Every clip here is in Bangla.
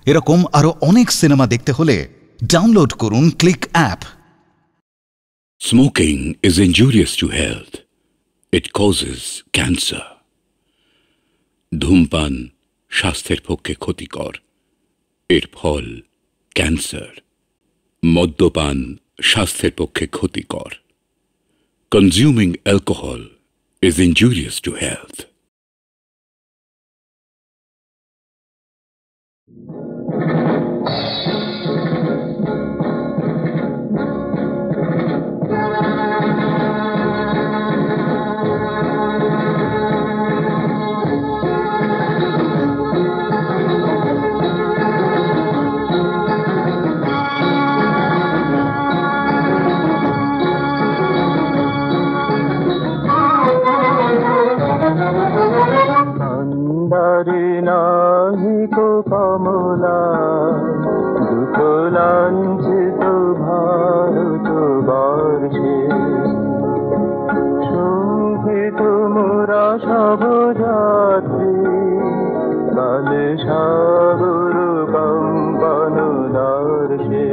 এরকম আরো অনেক সিনেমা দেখতে হলে ডাউনলোড করুন click app. Smoking is injurious to health. It causes cancer. ধূমপান স্বাস্থ্যের পক্ষে ক্ষতিকর, এর ফল ক্যান্সার। মদ্যপান স্বাস্থ্যের পক্ষে ক্ষতিকর। Consuming alcohol is injurious to health. নাহিকো কমলা দুটো লাঞ্ছিত ভারত বর্ষে শোভিত মোরা সব যাত্রী কালে সাগর কম্পন দর্শে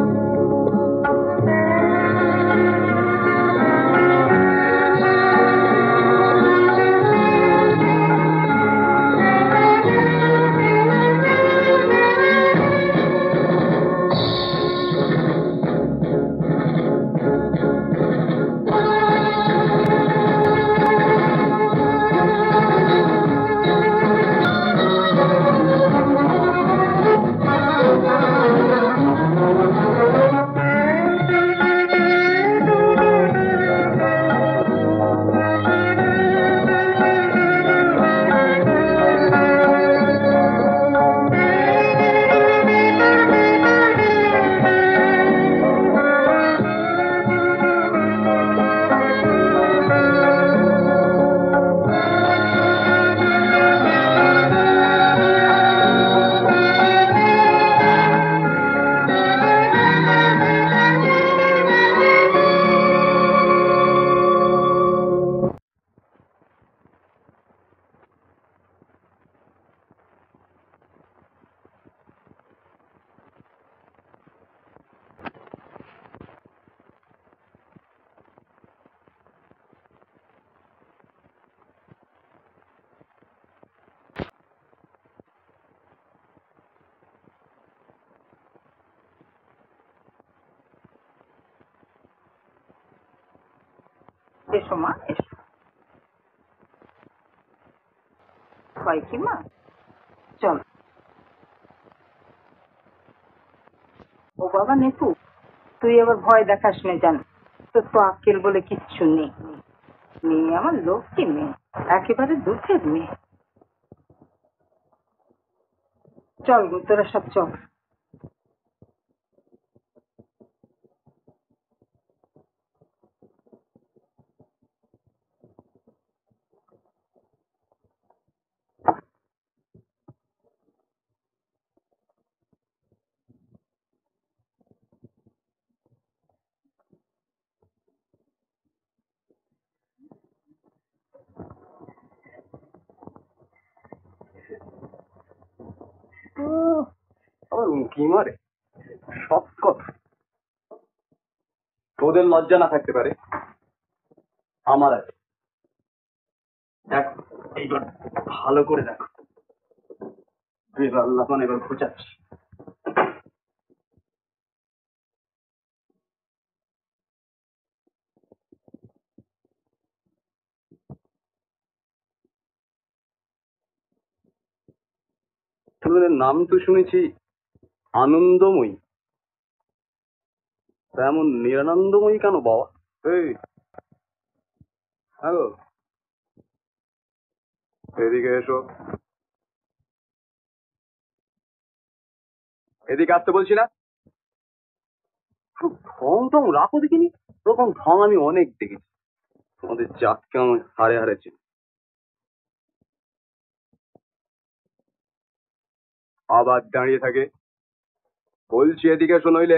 এসো মা, এসো। হয় কি মা, চল। ও বাবা নেপু, তুই আবার ভয় দেখাস না জান, তোর তো আক্কেল বলে কিচ্ছু নেই। মেয়ে আমার লক্ষ্মী মেয়ে, একেবারে দুঃখের মেয়ে। চল গো, তোরা সব চল। কি মারে সব কথা, তোদের লজ্জা না থাকতে পারে, আমার আছে। দেখো এইবার ভালো করে দেখো, এবার লবণ এবার খোঁচাচ্ছি। তোদের নাম তো শুনেছি আনন্দময়ী, এমন নিরানন্দময়ী কেন বাবা? এই হ্যালো, এদিকে এসো, এদিকে আসতে বলছি না? ঢং টং রাখো দেখিনি, ওরকম ঢং আমি অনেক দেখেছি, তোমাদের জাতকে আমার হারে হারেছে। আবার দাঁড়িয়ে থাকে, বলছি এদিকে এসো নইলে।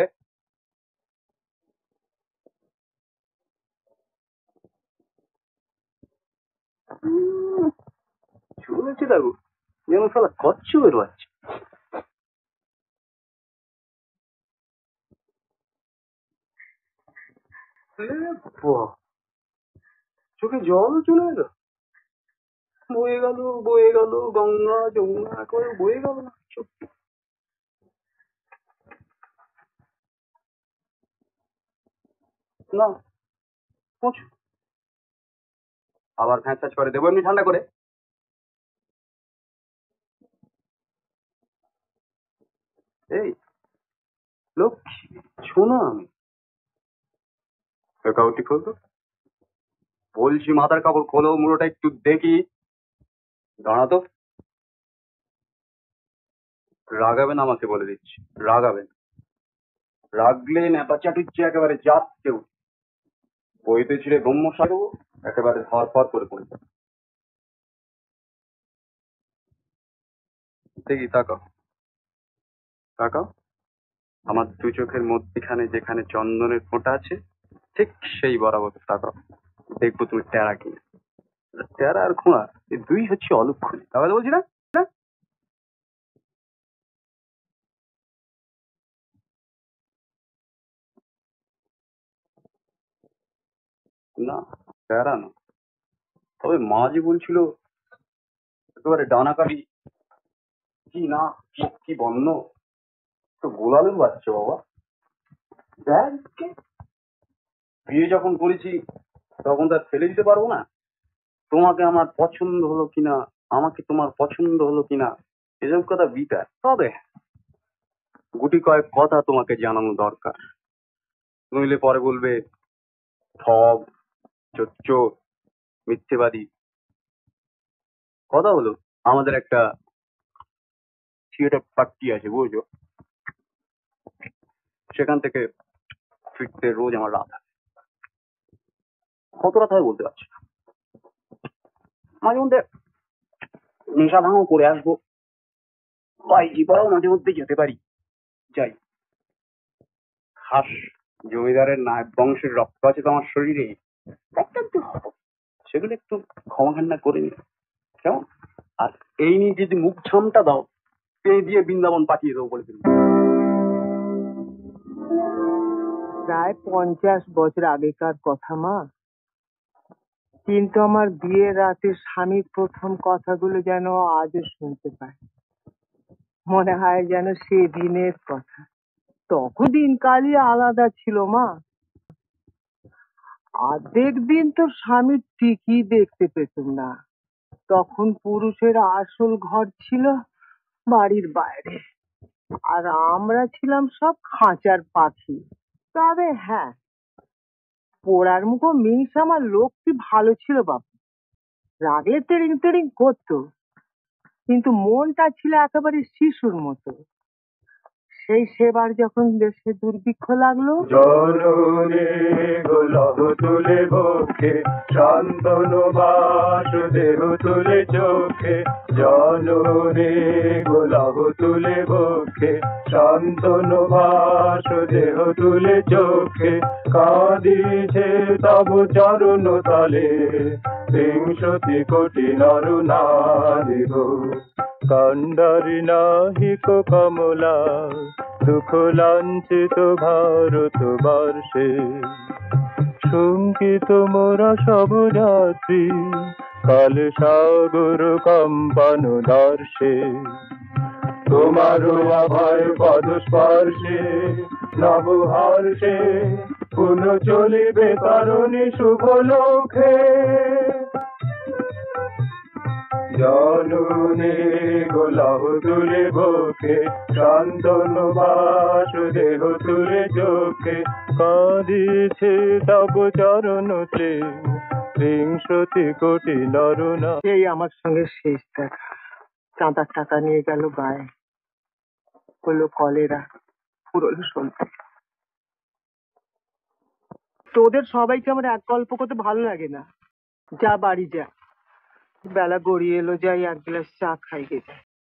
চলেছে দেখো, যেন শালা কচ্ছপের বাচ্চা। চোখে জল চলে এলো, বয়ে গেল বয়ে গেল, গঙ্গা যমুনা একেবারে বয়ে গেল না সত্যি। না পৌঁছ, আবার ফ্যাঁচ করে দেবো এমনি ঠান্ডা করে। এই লক্ষ্মী, শোনো আমি কাউটি খোলো, বলছি মাথার কাপড় খোলো, মুড়োটা একটু দেখি। দাঁড়াতো, রাগাবেন আমাকে বলে দিচ্ছি, রাগাবেন, রাগলে ন্যাপাচাটুচ্ছে একেবারে যাচ্ছে, বইতে ছিঁড়ে গম্য সারবো, একেবারে ধরফর করে পড়ে যাবে। দেখি তাকাও, তাকাও, আমার দু চোখের মধ্যখানে যেখানে চন্দনের ফোঁটা আছে ঠিক সেই বরাবর তাকাও, দেখবো তুমি টেরা কিনা। টেরা আর খোঁড়া এই দুই হচ্ছে অলক্ষণী, তাহলে বলছি না। না টেরা না, তবে মা যে বলছিল একেবারে ডানাকাটি, কি না কি বন্য, তো গোলালেও বাচ্চা বাবা। দেখ, বিয়ে যখন করেছি তখন তার ফেলে দিতে পারবো না। তোমাকে আমার পছন্দ হলো কিনা, আমাকে তোমার পছন্দ হলো কিনা, এসব কথা বিতার। তবে গুটি কয়েক কথা তোমাকে জানানো দরকার, নইলে পরে বলবে ঠগ, চোর, মিথ্যেবাদী। কথা হলো আমাদের একটা থিয়েটার পার্টি আছে বুঝছো, সেখান থেকে ফিরতে রোজ আমার রাত হয়। কত রাত হয় বলতে পারছি না, মাঝে মধ্যে নেশা ভাঙও করে আসবো, বাইজি পড়াও মাঝে মধ্যে যেতে পারি, যাই। খাস জমিদারের নায়ক বংশের রক্ত আছে তো আমার শরীরে, সেগুলো একটু ক্ষমাখান্না করে নি কেমন। আর এই নিয়ে যদি মুখ ছামটা দাও, এই দিয়ে বৃন্দাবন পাঠিয়ে দেবো বলে দিল। প্রায় 50 বছর আগেকার কথা মা, কিন্তু আমার বিয়ের রাতে স্বামীর প্রথম কথাগুলো যেন আজও শুনতে পাই, মনে হয় যেন সেদিনের কথা। তখন দিনকালই আলাদা ছিল মা। অর্ধেক দিন তো স্বামীর ঠিকই দেখতে পেতাম না, তখন পুরুষের আসল ঘর ছিল বাড়ির বাইরে, আর আমরা ছিলাম সব খাঁচার পাখি। তবে হ্যাঁ, পোড়ার মুখো মিস আমার লোকটি ভালো ছিল বাবা, রাগলে তেড়িং তেড়িং করতো, কিন্তু মনটা ছিল একেবারে শিশুর মতো। সেই সেবার যখন দেশে দুর্ভিক্ষ লাগলো, জননী গোলাপ তুলে বক্ষে, শান্তনু বাস দেহ তুলে চোখে, জননী গোলাপ তুলে বক্ষে, শান্তনু বাস দেহ তুলে চোখে, কাঁদিছে তব চরণ তলে 60 কোটি নর নারী গো, কান্ডারি নাহিক কমলা দুঃখ লাঞ্ছিত ভারত বর্ষে, শঙ্কিত মোরা সব যাত্রী কাল সাগর কম্পন দর্শে, তোমার অভয় পদ স্পর্শে নব হর্ষে, পুন চলিবে তরুণী শুভ লোকে, জননী গোলাপ তুলে বকে, শান্তনু বাস দেহ তুলে চোখে, কাঁদিছে তব চরণতে 60 কোটি নরনা। এই আমার সঙ্গে শেষ দেখা। চাঁদার টাকা নিয়ে গেল গায়ে, হলো কলেরা, পুরোলো সলতে। তোদের সবাইকে আমার এক গল্প করতে ভালো লাগে না, যা বাড়ি যা, বেলা গড়িয়ে এলো, যাই এক গ্লাস চা খাই গেছে।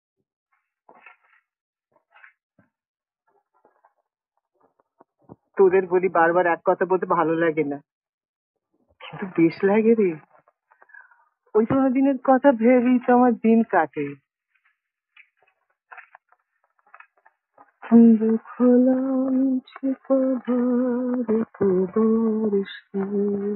তোদের বলি বারবার এক কথা বলতে ভালো লাগে না, কিন্তু বেশ লাগে রে। ওই কোনো দিনের কথা ভেবেই তো আমার দিন কাটে। দুঃখ লাঞ্ছে কবার কবার সে।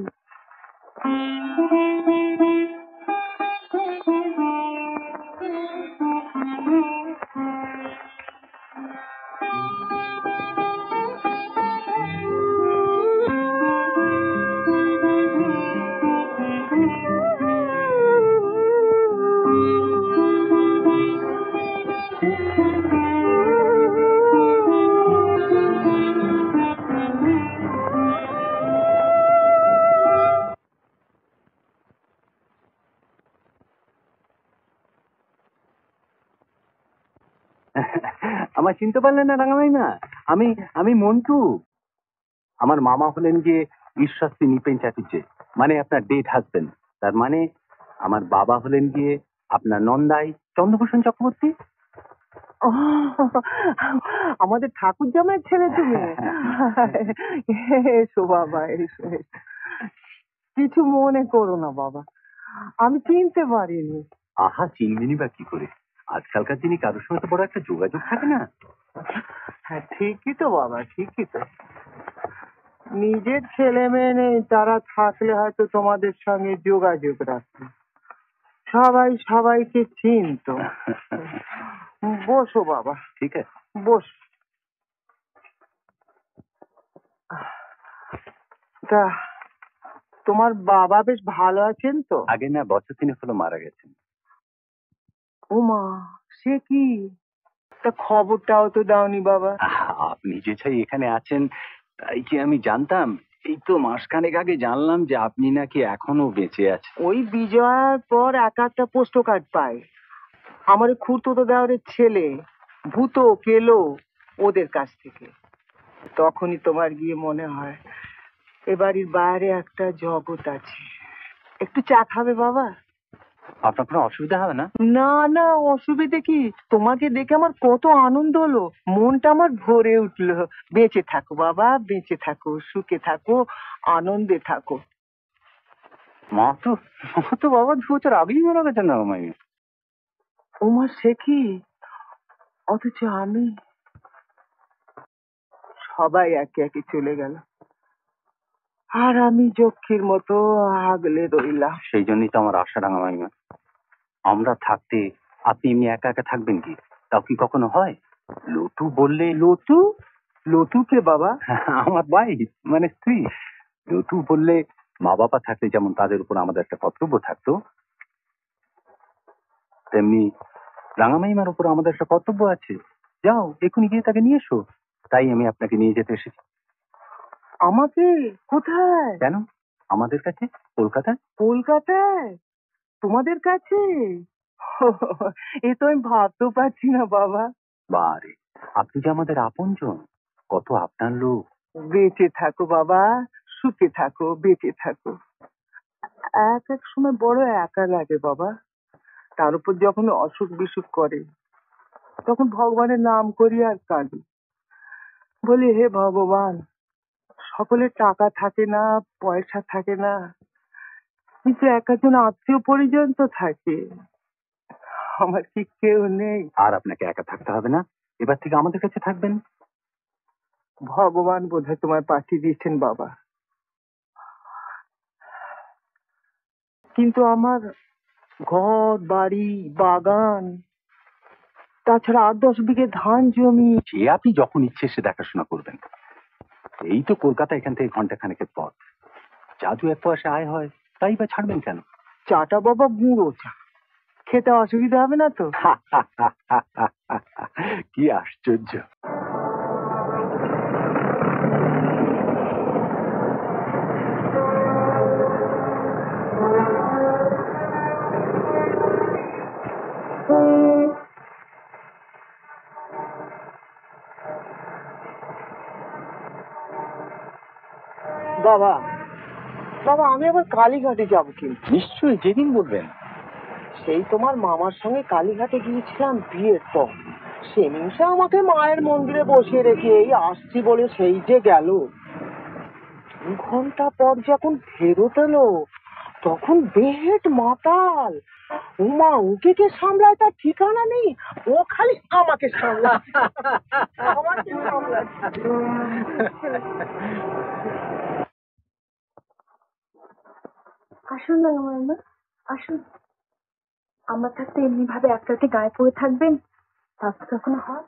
আমার চিনতে পারলেন না রাঙামাইমা? আমি আমি মন্টু। আমার মামা হলেন গিয়ে ঈশ্বরী নিপেন চাটুর্যে, মানে আপনার ডেট হাজবেন্ড। তার মানে আমার বাবা হলেন গিয়ে আপনার নন্দাই চন্দ্রভূষণ চক্রবর্তী। আমাদের ঠাকুর জামাইয়ের ছেলে তুমি? এসো বাবা, এসো এসো। কিছু মনে করো না বাবা, আমি চিনতে পারিনি। আহা, চিনবিনি বা কি করে? আজকালকার দিনে কারোর সঙ্গে তো বড় একটা যোগাযোগ থাকে না। হ্যাঁ ঠিকই তো বাবা, ঠিকই তো। নিজের ছেলে মেয়ে নেই, তারা থাকলে হয়তো তোমাদের সঙ্গে যোগাযোগ রাখতো, সবাই সবাইকে চিনতো। বসো বাবা। ঠিক আছে, বস। তা তোমার বাবা বেশ ভালো আছেন তো? আগে না বছর 3 হলো মারা গেছেন। ওমা, সে কি? তা খবরটাও তো দাওনি বাবা। আপনি যে ছাই এখানে আছেন তাই কি আমি জানতাম? এই তো মাসখানেক আগে জানলাম যে আপনি নাকি এখনো বেঁচে আছেন। ওই বিজয়ার পর একটা পোস্ট কার্ড পায় আমার খুড়তুতো দেওয়ারের ছেলে ভূত কেলো ওদের কাছ থেকে। তখনই তোমার গিয়ে মনে হয় এ বাড়ির বাইরে একটা জগৎ আছে। একটু চা খাবে বাবা? আপনার কোনো অসুবিধা হবে না? না না, অসুবিধে কি? তোমাকে দেখে আমার কত আনন্দ হলো, মনটা আমার ভরে উঠলো। বেঁচে থাকো বাবা, বেঁচে থাকো, সুখে থাকো, আনন্দে থাকো। মা তো বাবা 2 বছর আগেই মারা গেছেন না মাই। ওমা, সে কি? অথচ আমি? সবাই একে একে চলে গেল, আর আমি যক্ষীর মতো আগলে রইলাম। সেই জন্যই তো আমার আশা রাঙা মাইমা। আমরা থাকতে আপনি এমনি একা একা থাকবেন কি? তাও কি কখনো হয়? লটু বললে। লতু? লতু কে বাবা? আমার ভাই, মানে স্ত্রী। লটু বললে মা বাবা থাকলে যেমন তাদের উপর আমাদের একটা কর্তব্য থাকতো, তেমনি রাঙামাইমার উপর আমাদের একটা কর্তব্য আছে। যাও এক্ষুনি গিয়ে তাকে নিয়ে এসো। তাই আমি আপনাকে নিয়ে যেতে এসেছি। আমাকে? কোথায়? কেন? আমাদের কাছে, কলকাতায়। কলকাতায়? তোমাদের কাছে? এ তো আমি ভাবতেও পারছি না বাবা। বারে, আপনি যে আমাদের আপনজন, কত আপনার লোক। বেঁচে থাকো বাবা, সুখে থাকো, বেঁচে থাকো। এক এক সময় বড় একা লাগে বাবা। তার উপর যখন অসুখ বিসুখ করে তখন ভগবানের নাম করি আর কাঁদি। বলি, হে ভগবান, সকলের টাকা থাকে না, পয়সা থাকে না, কিন্তু একজন আত্মীয় পরিজন তো থাকে। আমার কি কেউ নেই? আর আপনাকে একা থাকতে হবে না, এবার থেকে আমাদের কাছে থাকবেন। ভগবান বোধহয় তোমায় পাঠিয়ে দিয়েছেন বাবা। কিন্তু আমার ঘর বাড়ি বাগান, তাছাড়া 8-10 বিঘে ধান জমি। সে আপনি যখন ইচ্ছে সে দেখাশোনা করবেন। এই তো কলকাতা এখান থেকে ঘন্টা খানেকের পথ। যা 2-1 পয়সা আয় হয় তাই বা ছাড়বেন কেন? চাটা বাবা গুঁড়ো চা, খেতে অসুবিধা হবে না তো? কি আশ্চর্য! বাবা, বাবা, আমি আবার কালীঘাটে যাবো কিন্তু। নিশ্চয়ই, যেদিন বলবেন। সেই তোমার মামার সঙ্গে কালীঘাটে গিয়েছিলাম বিয়ের পর। সে নিমিষে আমাকে মায়ের মন্দিরে বসিয়ে রেখে এই আসছি বলে সেই যে গেল। 2 ঘন্টা পর যখন ফেরত এলো, তখন বেহেট মাতাল। উমা ওকে কে সামলায় তার ঠিকানা নেই, ও খালি আমাকে সামলায়। আমাকে সামলায়। আসুন না মামা, আসুন। আমার থাকতে এমনি ভাবে এক রাতে গায়ে পড়ে থাকবেন, তা তো কখনো হয়?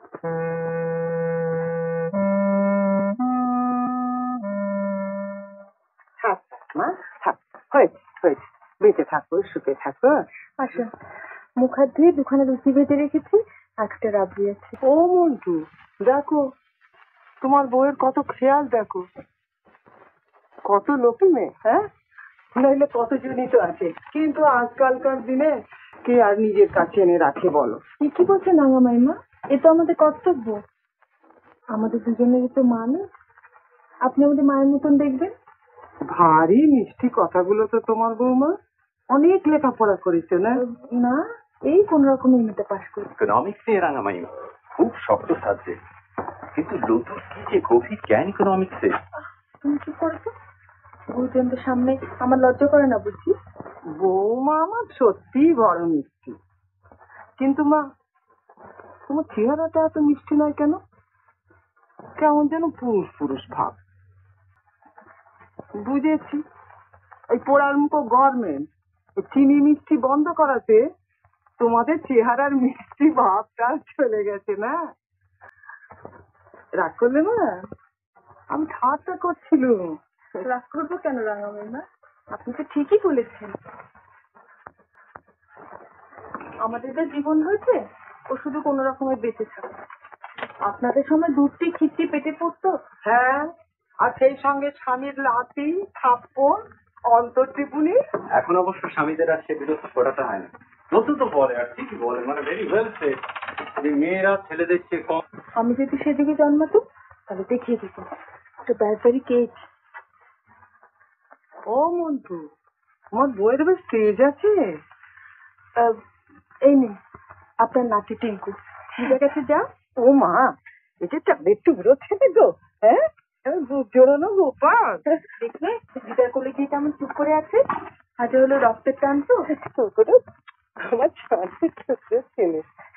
থাক মা, থাক, হয়েছে হয়েছে, বেঁচে থাকো, সুখে থাকো। আসুন, মুখ হাত ধুয়ে দুখানা লুচি ভেজে রেখেছি, একটা রাবড়ি আছে। ও মন্টু, দেখো তোমার বউয়ের কত খেয়াল, দেখো কত লোকে মেয়ে, হ্যাঁ নইলে কতজনই তো আছে, কিন্তু আজকালকার দিনে কে আর নিজের কাছে এনে রাখে বলো? কি বলছেন রাঙা মাইমা? এ তো আমাদের কর্তব্য, আমাদের দুজনেরই তো মা নেই, আপনি আমাদের মায়ের মতন দেখবেন। ভারী মিষ্টি কথাগুলো তো তোমার বৌমা, অনেক লেখাপড়া করেছে না? না, এই কোন রকম এমনিতে পাশ করি। ইকোনমিক্স এ রাঙামাইমা খুব শক্ত সাবজেক্ট, কিন্তু লতুর কি যে গভীর জ্ঞান ইকোনমিক্সে। তুমি কি করছো? গুরুজনদের সামনে আমার লজ্জা করে না বুঝছি? বৌমা আমার সত্যি বড় মিষ্টি, কিন্তু মা তোমার চেহারাটা এত মিষ্টি নয় কেন? কেমন যেন পুরুষ পুরুষ ভাব। বুঝেছি, এই পোড়ার মুখো গভর্নমেন্ট চিনি মিষ্টি বন্ধ করাতে তোমাদের চেহারার মিষ্টি ভাবটা চলে গেছে না? রাগ করলে না, আমি ঠাট্টা করছিলাম। রাগ করবো কেন রাঙা মাইমা? আপনি তো ঠিকই বলেছেন, আমাদের যা জীবন হয়েছে ও শুধু কোন রকমের বেঁচে থাকে। আপনাদের সময় দুধটি খিচি পেটে পড়তো। হ্যাঁ, আর সেই সঙ্গে স্বামীর লাথি থাপ্পড় অন্তর টিপুনি। এখন অবশ্য স্বামীদের আর সে বিরক্ত করাটা হয় না। লতু তো বলে, আর ঠিকই বলে, মানে ভেরি ওয়েল সেড, যে মেয়েরা ছেলেদের চেয়ে কম। আমি যদি সে যুগে জন্মাতাম তাহলে দেখিয়ে দিত একটা ব্যাটারি কেক। ও মন্টু, তোমার বইয়ের বেশ তেজ আছে। এই নিন আপনার নাতি টিঙ্কু, নিজের কাছে যা। ও মা, এই যে চাঁদের টুকরো ছেলে গো, হ্যাঁ বুক জোড়ানো গোপাল। দেখলে দিদার কোলে গিয়ে কেমন চুপ করে আছে, আজ হলো রক্তের টান তো। আমার চাঁদের টুকরো ছেলে।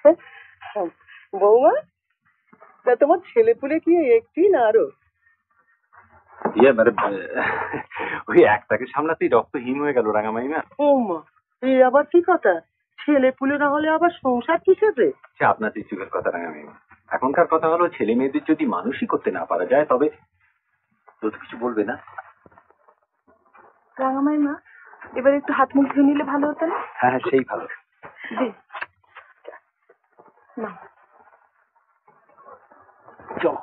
বৌমা, তা তোমার ছেলে পুলে কি একটি না আরো? মানে ওই একটাকে সামলাতেই রক্তহীন হয়ে গেল রাঙামাইমা। ও মা, এই আবার কি কথা? ছেলে পুলে না হলে আবার সংসার কিসের? সে আপনার যুগের কথা রাঙামাইমা। এখনকার কথা হলো ছেলে মেয়েদের যদি মানুষই করতে না পারা যায় তবে তো কিছু বলবে না। রাঙা মাইমা, এবার একটু হাত মুখ ধুয়ে নিলে ভালো হতো না? হ্যাঁ, সেই ভালো। জি না, চলো।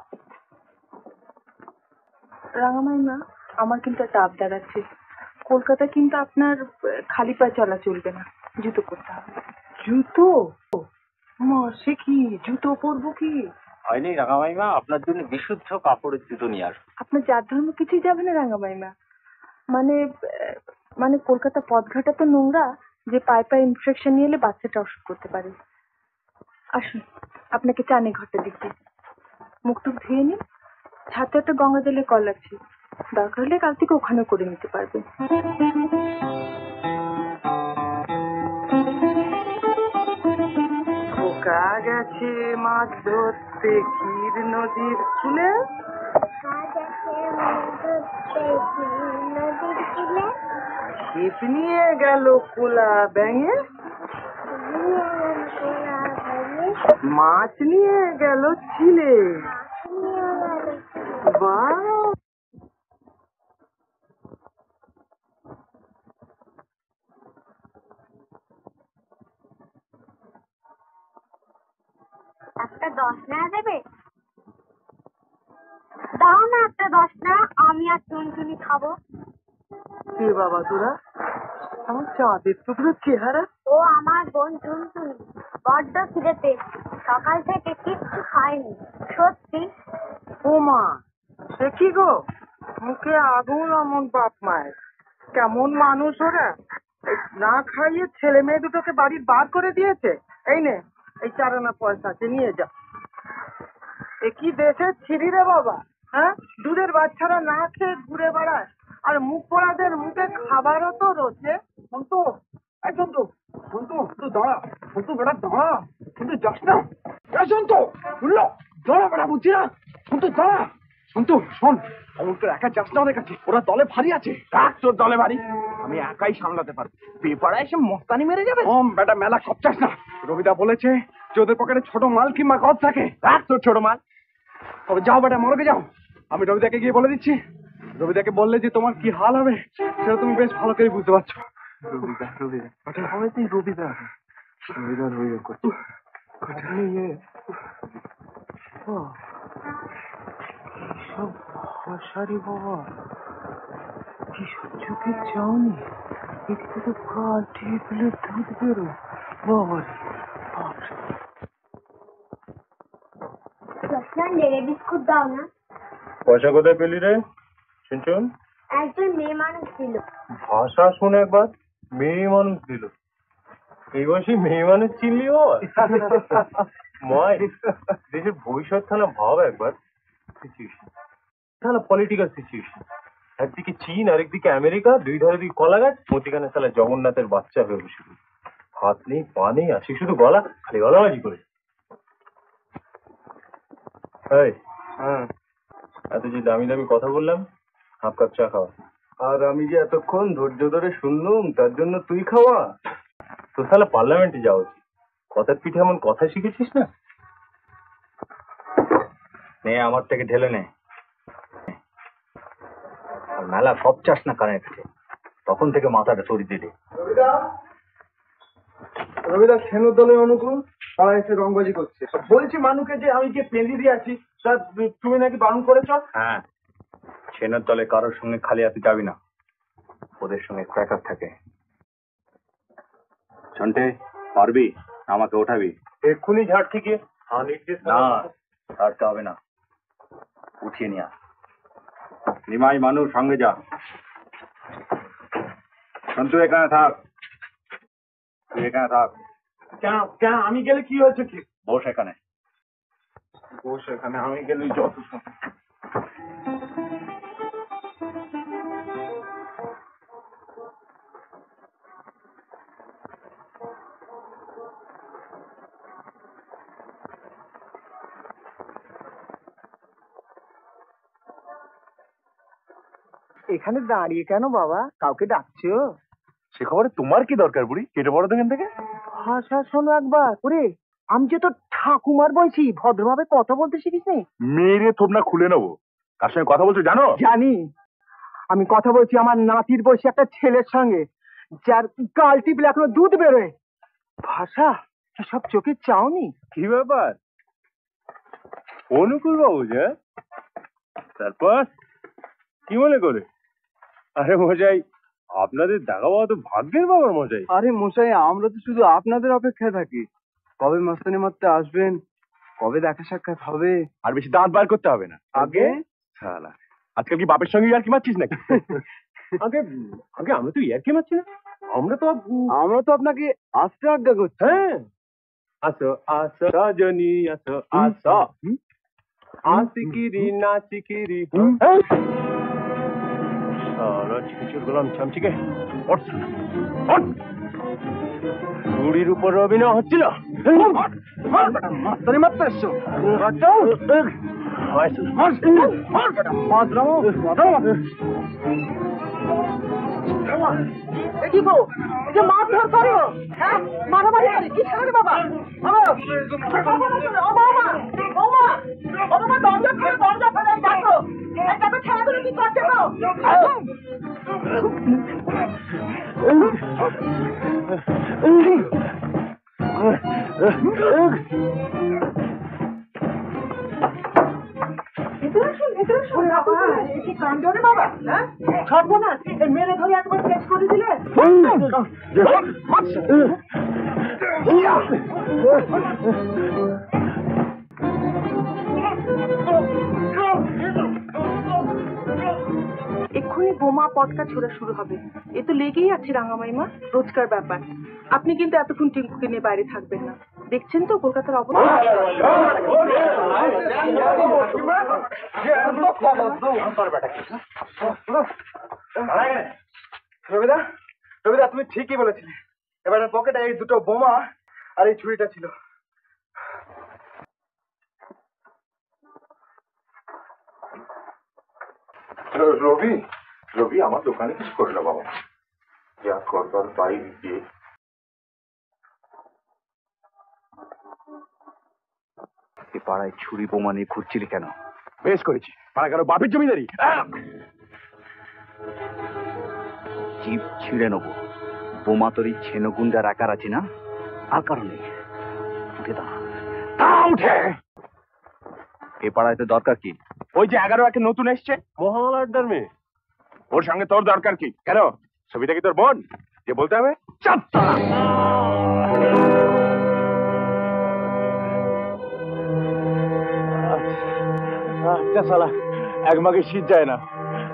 রাঙা মাইমা, আমার কিন্তু একটা আবদার আছে। কলকাতা কিন্তু আপনার খালি পায়ে চলা চলবে না, জুতো পরতে হবে। জুতো? মা, সে কি জুতো পরবো কি? হয়নি রাঙামাইমা, আপনার জন্য বিশুদ্ধ কাপড়ের জুতো নিয়ে আসবো। আপনার জাত ধর্ম কিছুই যাবে না রাঙা মাইমা। মানে মানে কলকাতা পথঘাটা তো নোংরা যে পায়ে পায়ে ইনফেকশন নিয়ে এলে বাচ্চাটা অসুখ করতে পারে। আসুন, আপনাকে চানে ঘরটা দেখি, মুখ টুক ধুয়ে নিন, ছাতে একটা গঙ্গা জলের কল আছে, দরকার হলে কাল থেকে ওখানে করে নিতে পারবেন। খোকা গেছে মাছ ধরতে ক্ষীর নদীর কূলে, ছিপ নিয়ে গেল কোলা ব্যাঙে, মাছ নিয়ে গেল চিলে। বাহ, একটা 10 টাকা দেবে? দাও না একটা 10 টাকা, আমি আর টুনটুনি খাবো। কে বাবা তোরা? আমার চাঁদের টুকরো চেহারা। ও আমার বোন টুনটুনি, বড্ড খিদে পেয়েছে, সকাল থেকে কিচ্ছু খায়নি। সত্যি? ও মা, সে কি গো, মুখে আগুন অমন বাপ মায়ের, কেমন মানুষ ওরা! না খাইয়ে ছেলে মেয়ে দুটোকে বাড়ির বার করে দিয়েছে। এই নে, এই 4 আনা পয়সা আছে, নিয়ে যা। এ কি দেশের ছিরি রে বাবা, হ্যাঁ? দুধের বাচ্চারা না খেয়ে ঘুরে বেড়ায়, আর মুখ পোড়াদের মুখে খাবারও তো রয়েছে। সন্তু, এই সন্তু, সন্তু, তুই দাঁড়া, সন্তু বেটা দাঁড়া, কিন্তু যাস না। এই সন্তু, শুনলো, দাঁড়া বেটা, বুঝছি না, সন্তু দাঁড়া। সন্তু শোন, আমি তোর একা যাস না, ওদের কাছে ওরা দলে ভারী আছে। রাখ তোর দলে ভারী, আমি একাই সামলাতে পারবো। পেপারা এসে মস্তানি মেরে যাবে। বেটা মেলা সব চাস না। রবিদা বলেছে যে ওদের পকেটে ছোট মাল কিংবা গদ থাকে। রাখ তোর ছোট মাল। তবে যাও বেটা, মরকে যাও। আমি রবিদাকে গিয়ে বলে দিচ্ছি। রবিদাকে বললে যে তোমার কি হাল হবে সেটা তুমি বেশ ভালো করে বুঝতে পারছো। রবিদা রবিদা রবিদা রবিদা রবিদা করছি। সব ভাষারি বাবা, কি চোখে চাওনি, এদিকে তো গাল টিপলে দুধ বেরো। বাবারে লেড়ে বিস্কুট দাও না। পয়সা কোথায় পেলি রে? শুনছুন, একজন মেয়ে মানুষ ছিল। ভাষা শুনে একবার মেয়ে মানুষ দিল। এই বয়সে মেয়ে মানুষ চিনলি ও? ময় দেশের ভবিষ্যৎ থানা ভাব একবার। সিচুয়েশন থানা পলিটিক্যাল সিচুয়েশন, একদিকে চীন আর একদিকে আমেরিকা, দুই ধারে দুই কলা গাছ, মধ্যিখানে সালা জগন্নাথের বাচ্চা হয়ে বসে। হাত নেই পা নেই, আসি শুধু গলা, খালি গলাবাজি করে। হ্যাঁ, এত যে দামি দামি কথা বললাম, হাফ কাপ চা খাওয়া। আর আমি যে এতক্ষণ ধৈর্য ধরে শুনলুম, তার জন্য তুই খাওয়া। তো তাহলে পার্লামেন্টে যাওয়া উচিত। কথার পিঠে এমন কথা শিখেছিস না? নে আমার থেকে ঢেলে নে। মেলা সব চাস না কানের কাছে, তখন থেকে মাথাটা সরিয়ে দিলে। রবিদা সেনুর দলের অনুকূল, তারা এসে রংবাজি করছে। বলছি মানুকে যে আমি যে পেঁদি দিয়ে আছি, তা তুমি নাকি বারণ করেছ? হ্যাঁ, সেনার দলে কারোর সঙ্গে খালি হাতে যাবি না, ওদের সঙ্গে ক্র্যাকার থাকে। ছন্টে, পারবি? আমাকে ওঠাবি এক্ষুনি ঝাড় থেকে। না, ছাড়তে হবে না, উঠিয়ে নিয়ে আস। নিমাই মানুষ সঙ্গে যা। সন্তু এখানে থাক, তুই এখানে থাক। কেন কেন আমি গেলে কি হয়েছে? কি বস এখানে। বস এখানে, আমি গেলে যত এখানে দাঁড়িয়ে কেন বাবা? কাউকে ডাকছো? সে খবরে তোমার কি দরকার বুড়ি? কেটে পড়ো তো এখান থেকে। ভাষা শোনো একবার। ওরে, আমি যে তো ঠাকুমার বলছি, ভদ্রভাবে কথা বলতে শিখিস নি? মেরে থোবনা খুলে নেবো। কার সঙ্গে কথা বলছো জানো? জানি। আমি কথা বলছি আমার নাতির বয়সী একটা ছেলের সঙ্গে, যার গাল টিপলে এখনো দুধ বেরোয়। ভাষা সব চোখে চাওনি? কি ব্যাপার অনুকূল বাবু? যে তারপর কি মনে করে? আরে মশাই, আপনাদের দেখা পাওয়া তো ভাগ্যের ব্যাপার মশাই। আরে মশাই, আমরা তো শুধু আপনাদের অপেক্ষায় থাকি। কবে মাস্তানি মারতে আসবেন, কবে দেখা সাক্ষাৎ হবে। আর বেশি দাঁত বার করতে হবে না। আগে শালা, আজকাল কি বাপের সঙ্গে ইয়ার কি মারছিস নাকি? আগে আগে আমরা তো ইয়ার কি মারছি না, আমরা তো আপনাকে আসতে আজ্ঞা করছি। হ্যাঁ, আসো আসো রজনী, আসো আসো আশিকিরি নাচিকিরি। শালা চিকিচুর গোলাম চামচিকে চুরির উপর অভিনয় হচ্ছিল। মাস্তানি মারতে এসছো? কি গো, এই যে মারধর করো, হ্যাঁ মারামারি করে কি ছাড়ে বাবা? দরজা ফেলে দেখো, একটা ছেলেগুলো কি করছে গো? সর্বনাশ, মেরে ধরে একবার শেষ করে দিলে। এক্ষুনি বোমা পটকা ছোড়া শুরু হবে। এ তো লেগেই আছে রাঙামাইমা, রোজকার ব্যাপার। আপনি কিন্তু এতক্ষণ টিঙ্কুকে নিয়ে বাইরে থাকবেন না। দেখছেন তো কলকাতার অবস্থা। রবিদা, রবিদা তুমি ঠিকই বলেছিলে। এবার পকেটে এই দুটো বোমা আর এই ছুরিটা ছিল। রবি, রবি আমার দোকানে কিছু করে না বাবা, যা করবার বাইরে গিয়ে। পাড়ায় ছুরি বোমা নিয়ে ঘুরছিলি কেন? বেশ করেছি, পাড়া কারো বাপের জমিদারি। জিপ ছিঁড়ে নেবো। বোমা তোর এই ছেনগুন্ডার আকার আছে না, আর কারণে উঠে দাঁড়া। উঠে এ পাড়ায় তো দরকার কি? ওই যে 11 একে নতুন এসছে, মহামাল আড্ডার মেয়ে, ওর সঙ্গে তোর দরকার কি? কেন, ছবিটা কি তোর বোন যে বলতে হবে? আচ্ছা শালা, এক মাগে শীত যায় না।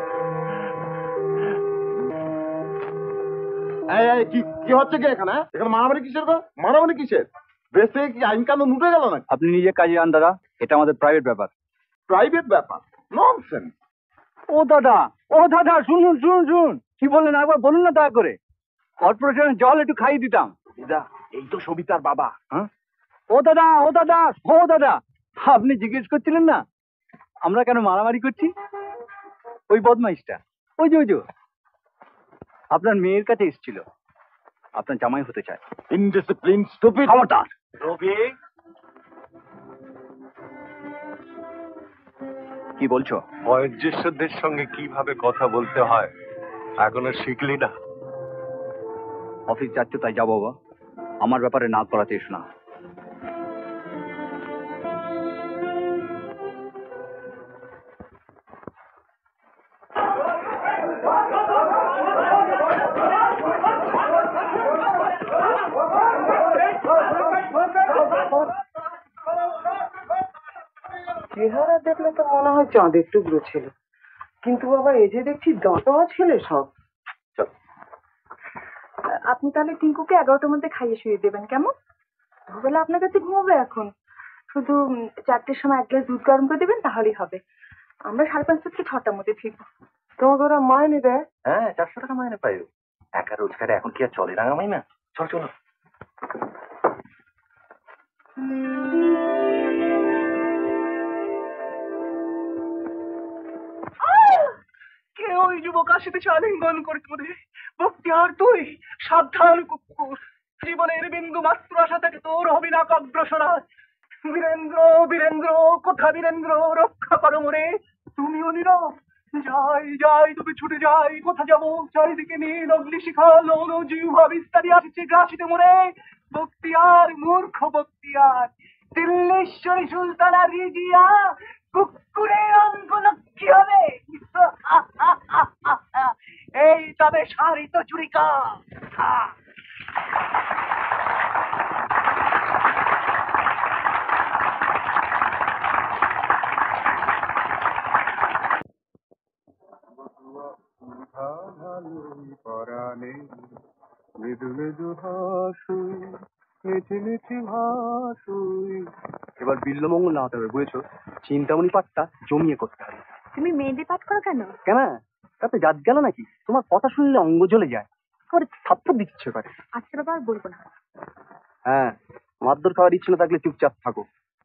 কি কি হচ্ছে কি এখানে? এখানে মারামারি কিসের গো? মারামারি কিসের? দেশ থেকে কি আইন কানুন উঠে গেল না? আপনি নিজে কাজে আন দাদা, এটা আমাদের প্রাইভেট ব্যাপার। প্রাইভেট ব্যাপার? ননসেন্স। ও দাদা, ও দাদা, শুনুন শুনুন শুনুন, কি বললেন একবার বলুন না দয়া করে। কর্পোরেশনের জল একটু খাইয়ে দিতাম। দিদা, এই তো সবিতার বাবা। হ্যাঁ, ও দাদা, ও দাদা, ও দাদা, আপনি জিজ্ঞেস করছিলেন না আমরা কেন মারামারি করছি? ওই বদমাইশটা, ওই যে আপনার মেয়ের কাছে এসেছিল, আপনার জামাই হতে চায়। Indiscipline, stupid. খবরদার। রবি, কি বলছো? বয়োজ্যেষ্ঠদের সঙ্গে কিভাবে কথা বলতে হয় এখনো শিখলি না? অফিস যাচ্ছ তাই যাবো বাবা, আমার ব্যাপারে না করাতে এসো না। চেহারা দেখলে তো মনে হয় চাঁদের টুকরো ছিল, কিন্তু বাবা এই যে দেখছি দাঁতওয়া ছেলে সব। আপনি তাহলে টিঙ্কুকে 11টার মধ্যে খাইয়ে শুয়ে দেবেন, কেমন? দুবেলা আপনার কাছে ঘুমাবে এখন। শুধু 4টের সময় 1 গ্লাস দুধ গরম করে দেবেন, তাহলেই হবে। আমরা 5:30 থেকে 6টার মধ্যে ফিরবো। তোমাকে ওরা মাইনে দেয়? হ্যাঁ, 400 টাকা মাইনে পাই। একা রোজগারে এখন কি আর চলে রাঙামাই না? চল চলো। কে ওই যুবক আসিতেছে আলিঙ্গন করিতে মধ্যে? বক্তিয়ার তুই সাবধান কুকুর, জীবনের বিন্দু মাত্র আশা থেকে তোর হবি না অগ্রসরা। বীরেন্দ্র, বীরেন্দ্র, কোথা বীরেন্দ্র, রক্ষা করো মোরে। তুমিও নীরব। যাই যাই, তুমি ছুটে যাই, কোথা যাবো? চারিদিকে নীল অগ্নি শিখা, লৌন জিহ্বা বিস্তারি আসছে গ্রাসিতে মোরে। বক্তিয়ার, মূর্খ বক্তিয়ার, দিল্লীশ্বরী সুলতানা রিজিয়া কুকুরের অঙ্গ লক্ষ্মী হবে। এই তবে সারিত চুরিকা। এবার বিল্লমঙ্গল না হতে হবে, বুঝেছো? চিন্তামণি পাঠটা জমিয়ে করতে হবে। তুমি মেহেদি পাঠ করো কেন? কেন, তাতে জাত গেল নাকি? তোমার কথা শুনলে অঙ্গ জ্বলে যায়, করে থাপ্পড় দিচ্ছে পারে। আচ্ছা বাবা, আর বলবো না। হ্যাঁ, মারধর খাওয়ার ইচ্ছে না থাকলে চুপচাপ থাকো।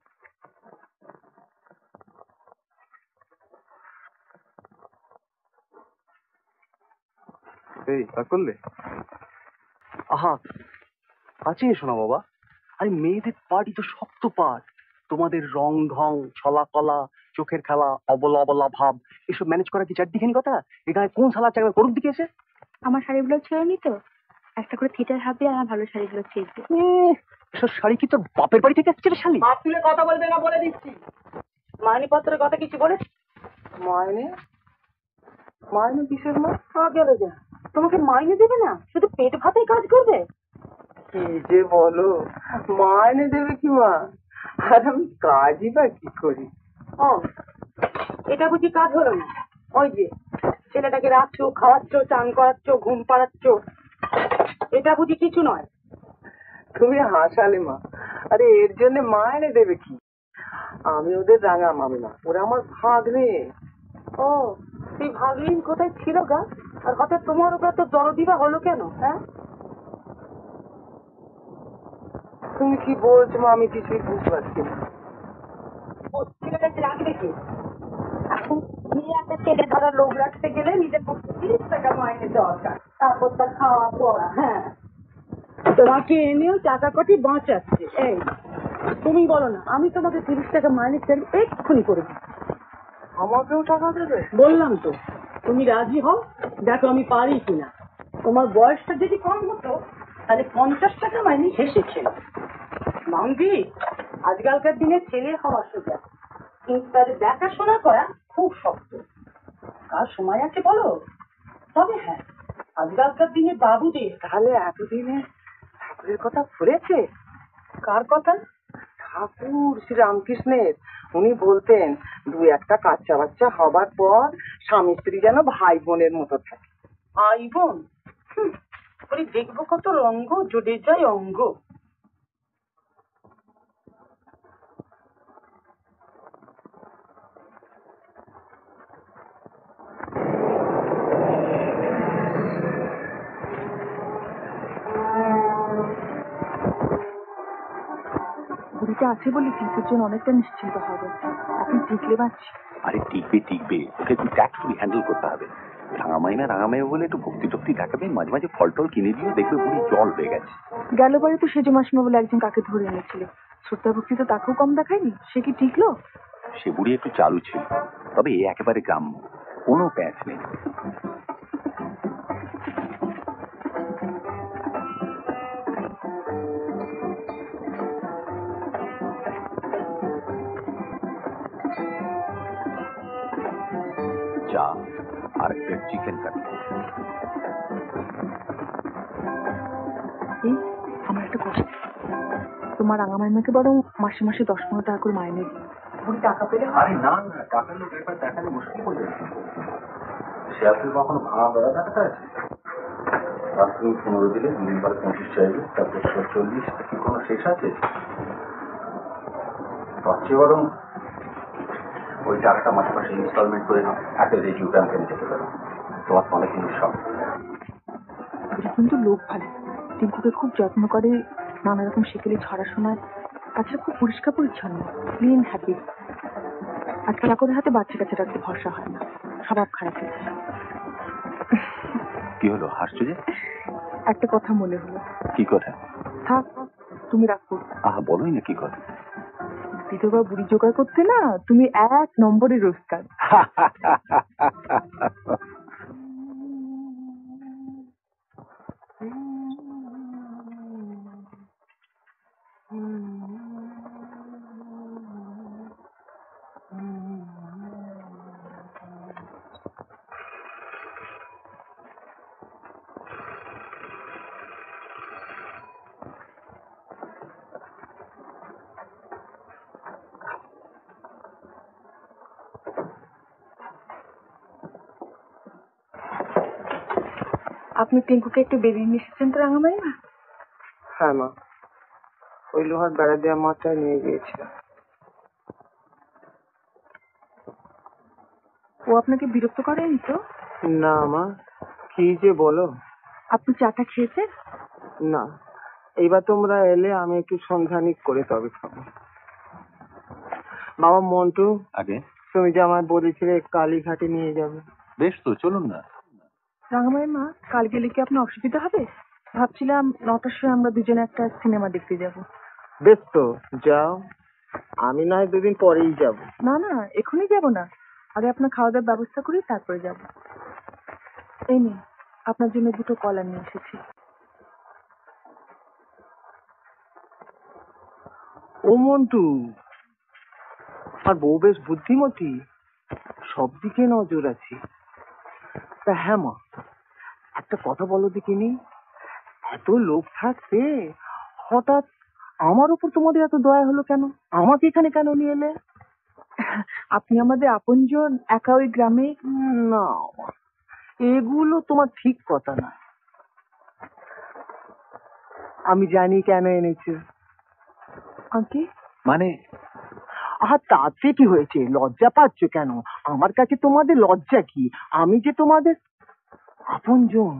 এই তা করলে? আহা, কাছে এসো না বাবা। আরে মেয়েদের পার্টি তো শক্ত পাঠ। তোমাদের রং ঢং, ছলা কলা, চোখের খেলা, অবলা অবলা ভাব, এসব ম্যানেজ করা কি চারদিখানি কথা? এখানে কোন শালা চাকরি করুক দিকে এসে? আমার শাড়িগুলো ছেড়ে নি তো, একটা করে থিটার হাবি, আর আমার ভালো শাড়িগুলো ছিঁড়বে। এসব শাড়ি কি তোর বাপের বাড়ি থেকে আসছে রে শালি? বাপ তুলে কথা বলবে না বলে দিচ্ছি। মাইনে পত্রের কথা কিছু বলে? মাইনে? মাইনে কিসের মা? গেলে যা, তোমাকে মাইনে দেবে না, শুধু পেট ভাতেই কাজ করবে? কি যে বলো, মাইনে দেবে কি মা? আর আমি কাজই বা কি করি? ও, এটা বুঝি কাজ হলো না? ওই যে ছেলেটাকে রাখছো, খাওয়াচ্ছ, চান করাচ্ছ, ঘুম পাড়াচ্ছ, এটা বুঝি কিছু নয়? তুমি হাসালে মা। আরে এর জন্য মাইনে দেবে কি? আমি ওদের রাঙা মামি না, ওরা আমার ভাগ্নে। ও, তুই ভাগ্নিন কোথায় ছিল গা? আর হঠাৎ তোমার উপর তো দরদি বা হলো কেন? হ্যাঁ, তুমি কি বলছো মা? আমি কিছুই বুঝতে পারছি না। ছেলেটাকে রাখবে কি? এখন নিয়ে একটা ছেলে ধরা লোক রাখতে গেলে নিজের পক্ষে 30 টাকা মাইনে দরকার, তারপর তার খাওয়া পড়া। হ্যাঁ, তোমাকে এনেও টাকা কটি বাঁচাচ্ছে। এই তুমি বলো না, আমি তোমাকে 30 টাকা মাইনে চাই, এক্ষুনি করে দিই। আমাকেও টাকা দেবে? বললাম তো, তুমি রাজি হও, দেখো আমি পারি কিনা। তোমার বয়সটা যদি কম হতো তাহলে 50 টাকা মাইনে হেসে ছিল। মামদি, আজকালকার দিনে ছেলে হওয়া সোজা, কিন্তু তাদের দেখাশোনা করা খুব শক্ত। কার সময় আছে বলো? তবে হ্যাঁ, আজকালকার দিনে বাবুদের। তাহলে এতদিনে ঠাকুরের কথা ফুরেছে? কার কথা? ঠাকুর শ্রী রামকৃষ্ণের। উনি বলতেন 2-1টা বাচ্চা বাচ্চা হবার পর স্বামী স্ত্রী যেন ভাই বোনের মতো থাকে। ভাই বোন? বলি দেখবো কত রঙ্গ জুড়ে যায় অঙ্গ। বুড়িটা আছে বলে টিকের জন্য অনেকটা নিশ্চিন্ত হবে। এখন টিকলে বাঁচি। আরে টিকবে, ওকে একটু ট্যাক্টফুলি হ্যান্ডেল করতে হবে। রাঙামাইমা বলে একটু ভক্তি টক্তি দেখাবে, মাঝে মাঝে ফল টল কিনে দিও, দেখবে বুড়ি জল হয়ে গেছে। গেলবারে তো সেজো মাসিমা বলে একজন কাকে ধরে এনেছিল, শ্রদ্ধা ভক্তি তো তাকেও কম দেখায়নি। সে কি টিকলো? সে বুড়ি একটু চালু ছিল, তবে এ একেবারে গ্রাম্য, কোনো প্যাঁচ নেই। চা আর একটা চিকেন কাটলেট। এই আমার একটা কথা, তোমার রাঙামাইমাকে বরং মাসে মাসে 10-15 টাকা করে মাইনে দিই। বুড়ি টাকা পেলে আরে না, টাকার লোক একবার দেখালে মুশকিল করবে। সে আপনি কখনো ভাঙা বেড়া দেখাতে আছে? আর তুমি 15 দিলে, 2 দিন পরে 25 চাইবে, তারপর 40, কি কোনো শেষ আছে? ভাবছি বরং ওই টাকাটা মাসে মাসে ইনস্টলমেন্ট করে নাও, একটা রেডিও ক্যাম্পেনে যেতে পারো, তোমার অনেক জিনিস সব। কিন্তু লোক ভালো, টিঙ্কুকে খুব যত্ন করে, নানা রকম শিখেলে ছড়া শোনায়। তাছাড়া খুব পরিষ্কার পরিচ্ছন্ন, ক্লিন হ্যাপি। আজকাল চাকরের হাতে বাচ্চা কাছে রাখতে ভরসা হয় না, স্বভাব খারাপ হয়ে যায়। কি হলো, হাসছো যে? একটা কথা মনে হলো। কি কথা? থাক, তুমি রাখো। আহা, বলোই না কি কথা। বিধবা বুড়ি জোগাড় করতে না তুমি 1 নম্বরের রোজগার। আপনি টিঙ্কুকে একটু বেরিয়ে নিয়ে এসেছেন তো রাঙামাইমা? হ্যাঁ মা, ওই লোহার বেড়া দেওয়া মাথায় নিয়ে গিয়েছিলাম। ও আপনাকে বিরক্ত করেনি তো? না মা, কি যে বলো। আপনি চাটা খেয়েছেন? না, এইবার তোমরা এলে আমি একটু সন্ধানিক করে তবে খাবো। বাবা মন্টু, আগে তুমি যে আমায় বলেছিলে কালীঘাটে নিয়ে যাবে। বেশ তো, চলুন না। রাঙামাইমা, কাল গেলে কি আপনার অসুবিধা হবে? ভাবছিলাম 9টার সময় আমরা দুজনে একটা সিনেমা দেখতে যাব। বেশ তো, যাও। আমি নয় 2 দিন পরেই যাব। না না, এখনই যাব না, আগে আপনার খাওয়া দাওয়ার ব্যবস্থা করি তারপরে যাব। এই নিন, আপনার জন্য 2টো কলা নিয়ে এসেছি। ও মন্টু, আর বউ বেশ বুদ্ধিমতী, সব দিকে নজর আছে। তা হ্যাঁ মা, একটা কথা বলো দেখিনি, এত লোক থাকতে হঠাৎ আমার উপর তোমাদের এত দয়া হলো কেন? আমাকে এখানে কেন নিয়ে এলে? আপনি আমাদের আপনজন, একা ওই গ্রামে। না, এগুলো তোমার ঠিক কথা না। আমি জানি কেন এনেছি। আগে মানে আহা, তাতে কি হয়েছে? লজ্জা পাচ্ছ কেন? আমার কাছে তোমাদের লজ্জা কি? আমি যে তোমাদের আপনজন।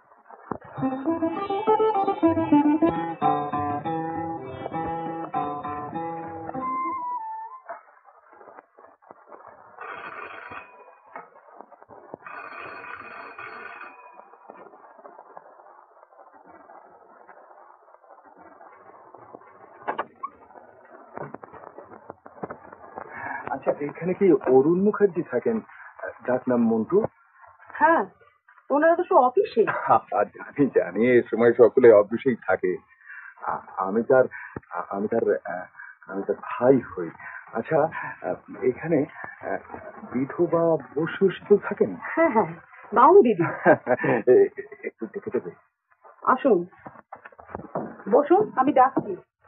আচ্ছা, এখানে কি অরুণ মুখার্জি থাকেন, যার নাম মন্টু? হ্যাঁ, ওনারা তো সব অফিসে। জানি জানি, এ সময় সকলে অফিসেই থাকে। আমি তার আমি তার আমি তার ভাই হই। আচ্ছা, এখানে বিধবা বসু তো থাকেন? হ্যাঁ হ্যাঁ, বাউন দিদি। একটু দেখে দেবে? আসুন, বসুন, আমি ডাকছি।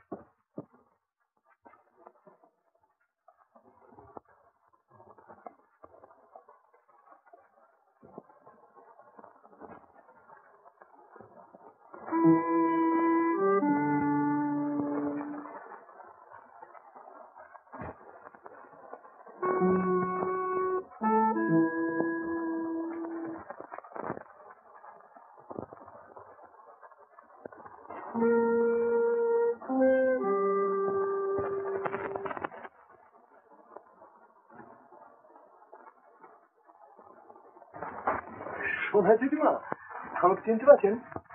সোনা দিদিমা, আমাকে চিনতে পারছেন?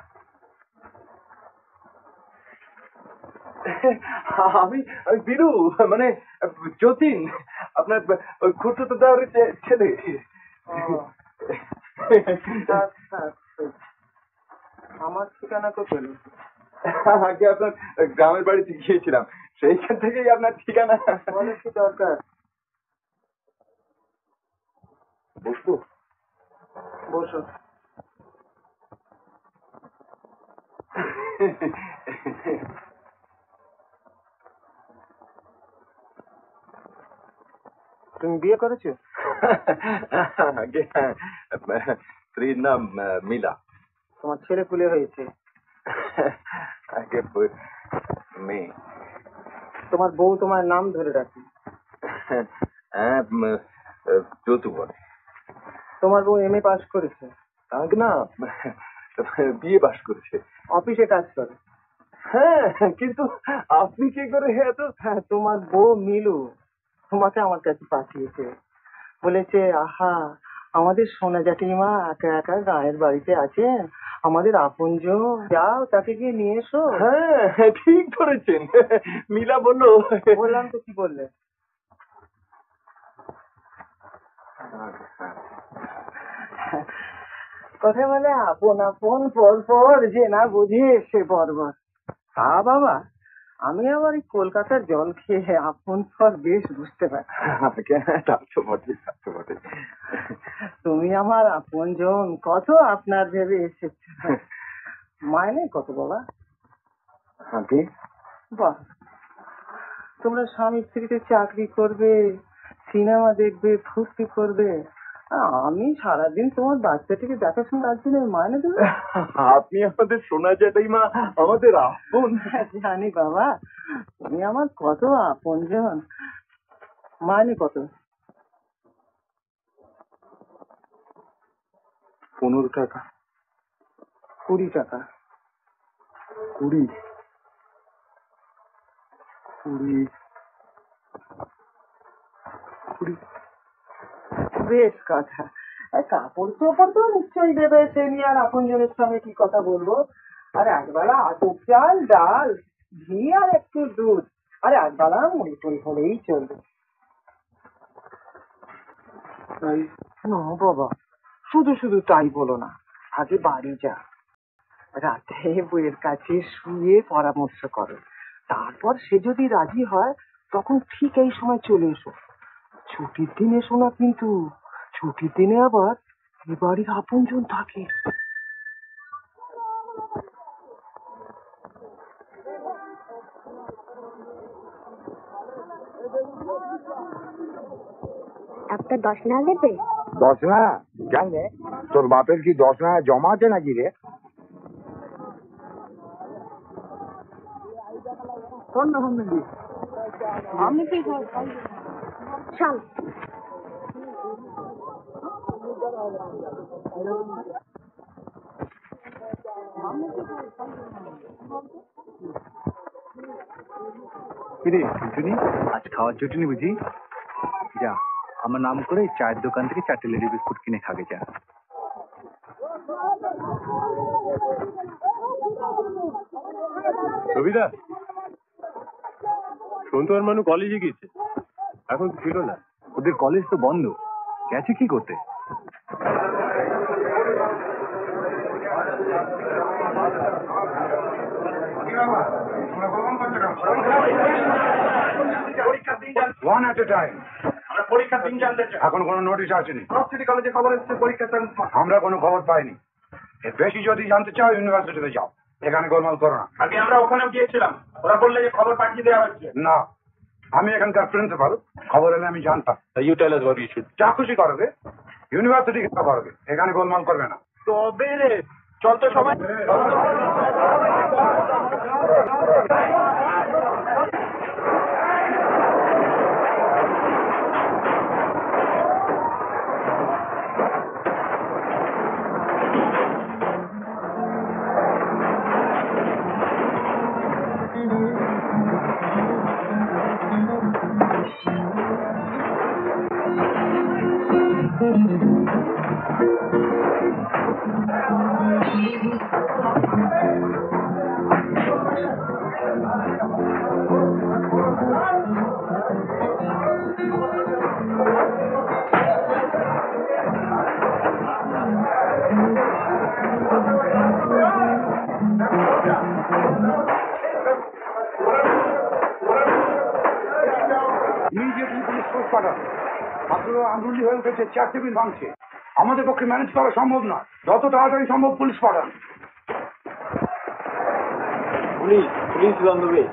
আমি আমি বীরু, মানে যতীন, আপনার খুঁড়তো দেওয়ার ছেলে। আমার ঠিকানা তো পেল? আগে আপনার গ্রামের বাড়িতে গিয়েছিলাম, সেইখান থেকেই আপনার ঠিকানা। বলে কি দরকার? বসবো? বসো। তুমি বিয়ে করেছো? আগে স্ত্রীর নাম মিলা। তোমার ছেলে পুলে হয়েছে? আগে মেয়ে। তোমার বউ তোমার নাম ধরে রাখি? হ্যাঁ, যতু বলে। তোমার বউ এমএ পাস করেছে? আগে না, বিয়ে পাস করেছে। অফিসে কাজ করে? হ্যাঁ, কিন্তু আপনি কি করে এত? হ্যাঁ, তোমার বউ মিলু তোমাকে আমার কাছে পাঠিয়েছে, বলেছে আহা আমাদের সোনা জাটিমা একা একা গায়ের বাড়িতে আছে, আমাদের আপনজন, যাও তাকে গিয়ে নিয়ে এসো। হ্যাঁ, ঠিক ধরেছেন। মিলা বললো। বললাম তো, কি বললে? কথা বলে আপন আপন পর পর, যে না বুঝে সে পর্বত। বাবা, আমি আবার এই কলকাতার জল খেয়ে আপন পর বেশ বুঝতে পারি। তুমি আমার আপনজন, কত আপনার ভেবে এসেছ। মাইনে কত বাবা? বাহ, তোমরা স্বামী স্ত্রীতে চাকরি করবে, সিনেমা দেখবে, ফুর্তি করবে, আমি সারাদিন তোমার বাচ্চাটিকে দেখাশোনার জন্য মাইনে দেবে? আপনি আমাদের সোনা জ্যাঠাইমা, আমাদের আপন। জানি বাবা, তুমি আমার কত আপনজন। মাইনে কত? 15 টাকা। 20 টাকা? 20। বেশ কথা। কাপড় চোপড় তো নিশ্চয়ই দেবে, সে নিয়ে আর আপনজনের সঙ্গে কি কথা বলবো। আর একবেলা আতপ চাল, ডাল, ঘি আর একটু দুধ, আর একবেলা মুড়ি টুড়ি হলেই চলবে। না বাবা, শুধু শুধু তাই বলো না, আগে বাড়ি যা, রাতে বইয়ের কাছে শুয়ে পরামর্শ করো, তারপর সে যদি রাজি হয় তখন ঠিক এই সময় চলে এসো। ছুটির দিনে এসো না কিন্তু, ছুটির দিনে আবার এ বাড়ির আপনজন থাকে। একটা 10 না দেবে? 10 না? জানে তোর বাপের কি 10 না জমা আছে নাকি রে? আমি কি চল। কিরে টুনটুনি, আজ খাওয়ার জুটুনি বুঝি? যা, আমার নাম করে চায়ের দোকান থেকে 4টে লেডি বিস্কুট কিনে খাগে যা। রবিদা, সন্তু আর মানু কলেজে গিয়েছে, এখন ছিল না। ওদের কলেজ তো বন্ধ, গেছে কি করতে? One at a time. পরীক্ষার দিন জানতে চাই। এখন কোনো নোটিশ আসেনি। সিটি কলেজে খবর এসেছে পরীক্ষা। আমরা কোনো খবর পাইনি। এর বেশি যদি জানতে চাও ইউনিভার্সিটিতে যাও, এখানে গোলমাল করো না। আগে আমরা ওখানেও গিয়েছিলাম, ওরা বললে যে খবর পাঠিয়ে দেওয়া হচ্ছে। না, আমি এখানকার প্রিন্সিপাল, খবর এলে আমি জানতাম। You tell us what you should. যা খুশি করবে, ইউনিভার্সিটি কেন করবে, এখানে গোলমাল করবে না। তবে রে, চল তো সবাই। ইমিডিয়েটলি পুলিশ ফোর্স পাঠান। মাত্র আন্দোলন হয়ে উঠেছে, 4 টেবিল ভাঙছে। আমাদের পক্ষে ম্যানেজ করা সম্ভব নয়, যত তাড়াতাড়ি সম্ভব পুলিশ পাঠান। Police is on the way.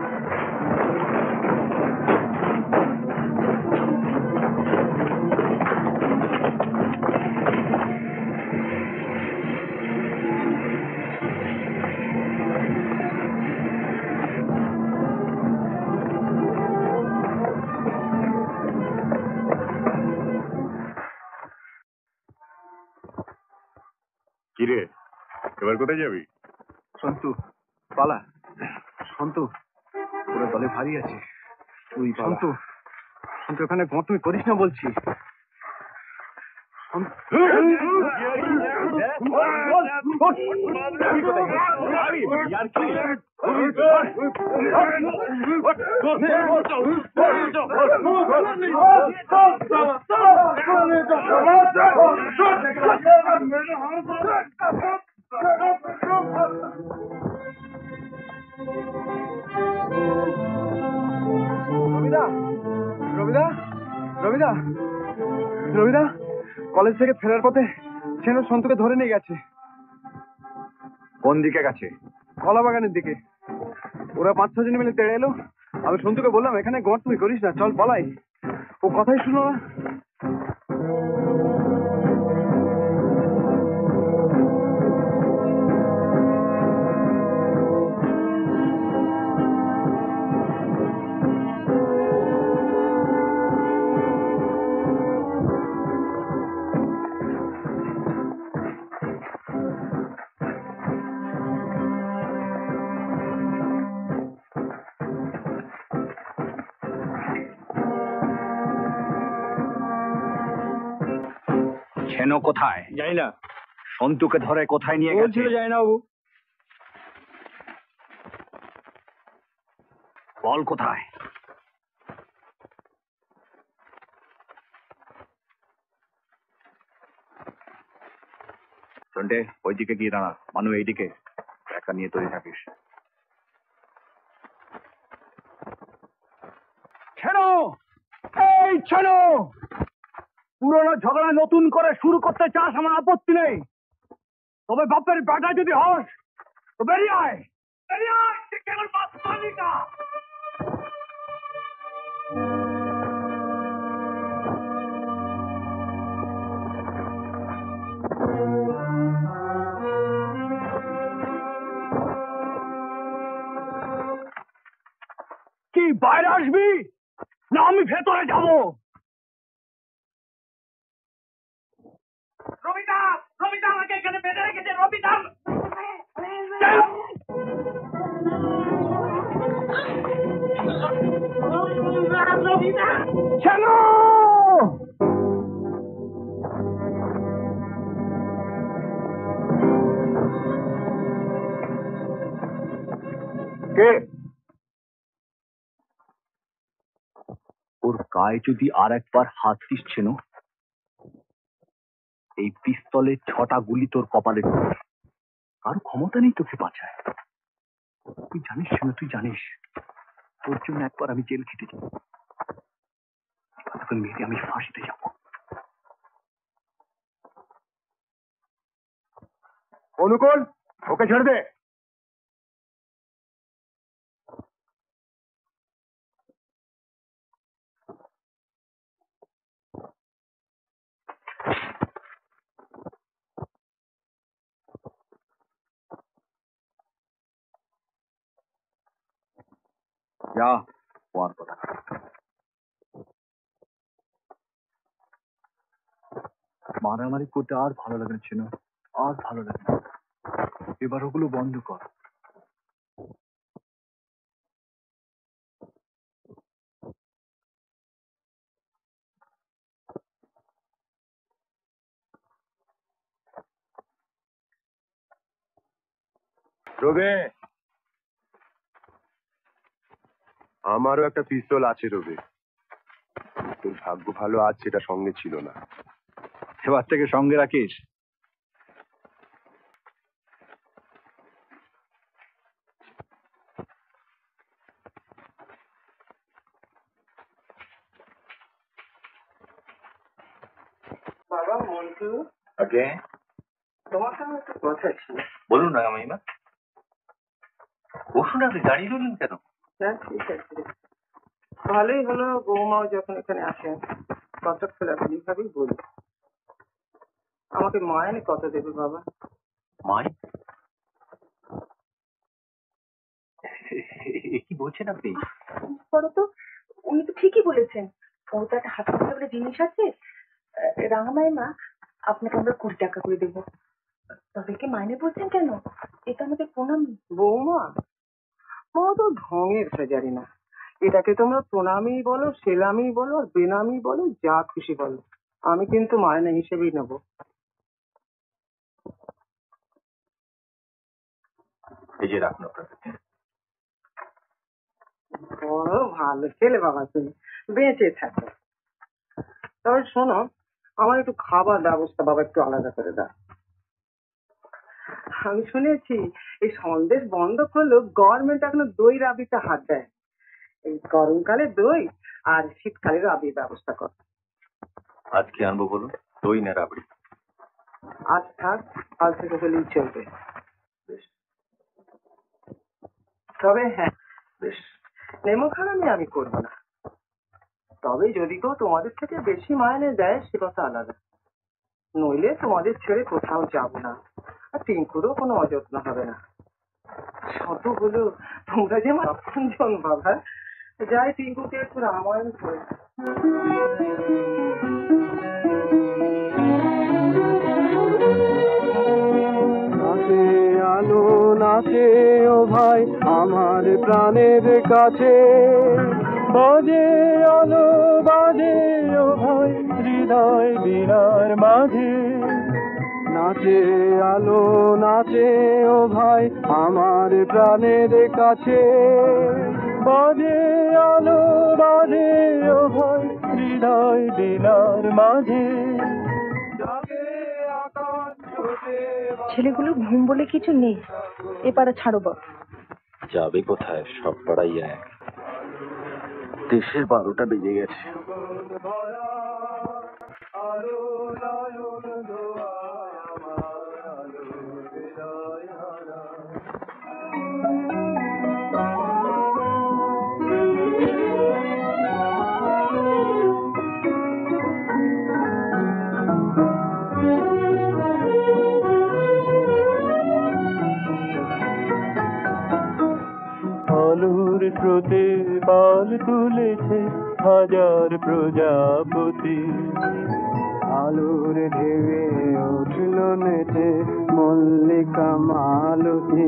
কিরে, এবার কোথায় যাবি? সন্তু, পালা। সন্তু, ওরা দলে ভারী আছে। তুই সন্তু, সন্তু এখানে গন্তুমি করিস না বলছি। রবিদা, কলেজ থেকে ফেরার পথে সেন সন্তুকে ধরে নিয়ে গেছে। কোন দিকে গেছে? কলা বাগানের দিকে। ওরা 5-6 জন মিলে তেড়ে এলো। আমি সন্তুকে বললাম এখানে গড় তুমি করিস না, চল পালাই। ও কথাই শুনো না। ছেনো কোথায়? জানি না। সন্তুকে ধরে কোথায় নিয়ে গেছে? জানি না বাবু। বল কোথায়? সন্টে, ওইদিকে গিয়ে দাঁড়া। মানু এইদিকে, একা নিয়ে তৈরি থাকিস। ছেনো, এই ছেনো, পুরনো ঝগড়া নতুন করে শুরু করতে চাস আমার আপত্তি নেই, তবে বাপের বেটা যদি হস তো বেরিয়ে আয়। বেরিয়ে আয়, কেবল বাপ মালিকা। কি বাইরে আসবি না আমি ভেতরে যাব? রবিদা, রবিদা আমাকে এখানে বেঁধে রেখেছে। রবিদা, চলো কে ওর গায়ে যদি আর একবার হাত দিচ্ছেন এই পিস্তলের 6টা গুলি তোর কপালে ঢুকবে। কারো ক্ষমতা নেই তোকে বাঁচায়। তুই জানিস না, তুই জানিস তোর জন্য একবার আমি জেল খেটে যাব, তোকে মেরে আমি ফাঁসিতে যাব। অনুকূল, ওকে ছেড়ে দে। যা, হওয়ার কথা। মারামারি করতে আর ভালো লাগে ছিল, আর ভালো লাগে না। এবার ওগুলো বন্ধ কর। রবে, আমারও একটা পিস্তল আছে রবে। তোর ভাগ্য ভালো, আজ সেটা সঙ্গে ছিল না। এবার থেকে সঙ্গে রাখিস। বাবা মন্টু, ওকে, তোমার সঙ্গে একটা কথা ছিল। বলুন না মাইমা। বসুন, আপনি দাঁড়িয়ে রইলেন কেন? হ্যাঁ, ঠিক আছে। ভালোই হলো বৌমাও যখন এখানে আসেন, কথা খোলাখুলি ভাবেই বলি। আমাকে মায়নে কত দেবে বাবা? মাই? কি বলছেন আপনি? করো তো, উনি তো ঠিকই বলেছেন। ও তো একটা হাতে হাতে বলে জিনিস আছে। রাঙামাইমা, আপনাকে আমরা 20 টাকা করে দেবো। তবে কি মাইনে বলছেন কেন? এটা আমাদের প্রণামী। বৌমা, ও তো ঢঙের ফেজারি না। এটাকে তোমরা প্রণামী বলো, সেলামি বলো, আর বেনামি বলো, যা খুশি বলো। আমি কিন্তু মায়না হিসেবেই নেব। এই যে রাখুন আপনার। বড় ভালো ছেলে বাবা, তুমি বেঁচে থাকো। তবে শোনো, আমার একটু খাবার ব্যবস্থা বাবা একটু আলাদা করে দাও। আমি শুনেছি এই সন্দেশ বন্ধ করলেও গভর্নমেন্ট এখনো দই রাবিতে হাত দেয়। এই গরমকালে দই আর শীতকালে রাবির ব্যবস্থা কর। আজ কি আনবো বলুন? দই না রাবড়ি? আজ থাক, কাল থেকে হলেই চলবে। তবে হ্যাঁ, বেশ, নেমো খারামি আমি করবো না। তবে যদি কেউ তোমাদের থেকে বেশি মাইনে দেয় সে কথা আলাদা। নইলে তোমাদের ছেড়ে কোথাও যাব না। আর টিঙ্কুরও কোনো অযত্ন হবে না। শত হলো তোমরা যে আমার আপনজন বাবা। যাই টিঙ্কুকে একটু রামায়ণ করে। নাচে আলো নাচে ও ভাই আমার প্রাণের কাছে, বাজে আলো বাজে ও ভাই হৃদয় বীণার মাঝে। নাচে আলো নাচে ও ভাই আমার প্রাণের কাছে, বাজে আলো বাজে ও ভাই হৃদয় বীণার মাঝে। ছেলেগুলো ঘুম বলে কিছু নেই। এপারে ছাড়ো বাবা। যাবে কোথায়? সব পাড়াই এক। দেশের 12টা বেজে গেছে। আলোর স্রোতে পাল তুলেছে হাজার প্রজাপতি, আলোর ঢেউয়ে উঠল নেচে মল্লিকা মালতী।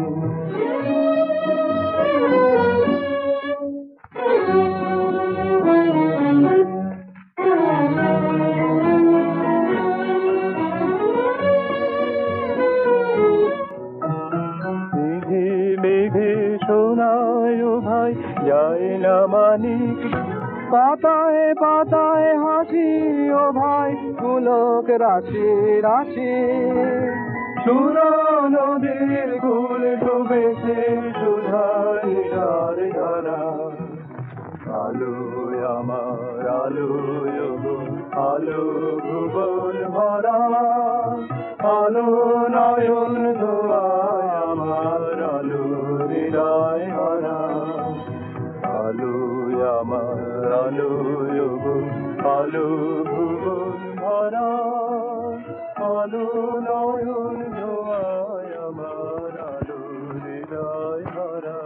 মেঘে মেঘে শোনায় ভাই যায় না মানিক, পাতায় পাতায় হাসি ও ভাই পুলক রাশি রাশি। সুরা নদীর কুল ডুবেছে সুধার ধারা, আলো আমার আলো আলো ভুবন ভরা, আলো নয়ন ধোয়ায় আমার আলো হৃদয় ভরা, আলো আমার আলো আলো ভুবন ভরা, আলো নয়ন ধোয়ায় আমার আলো হৃদয় ভরা।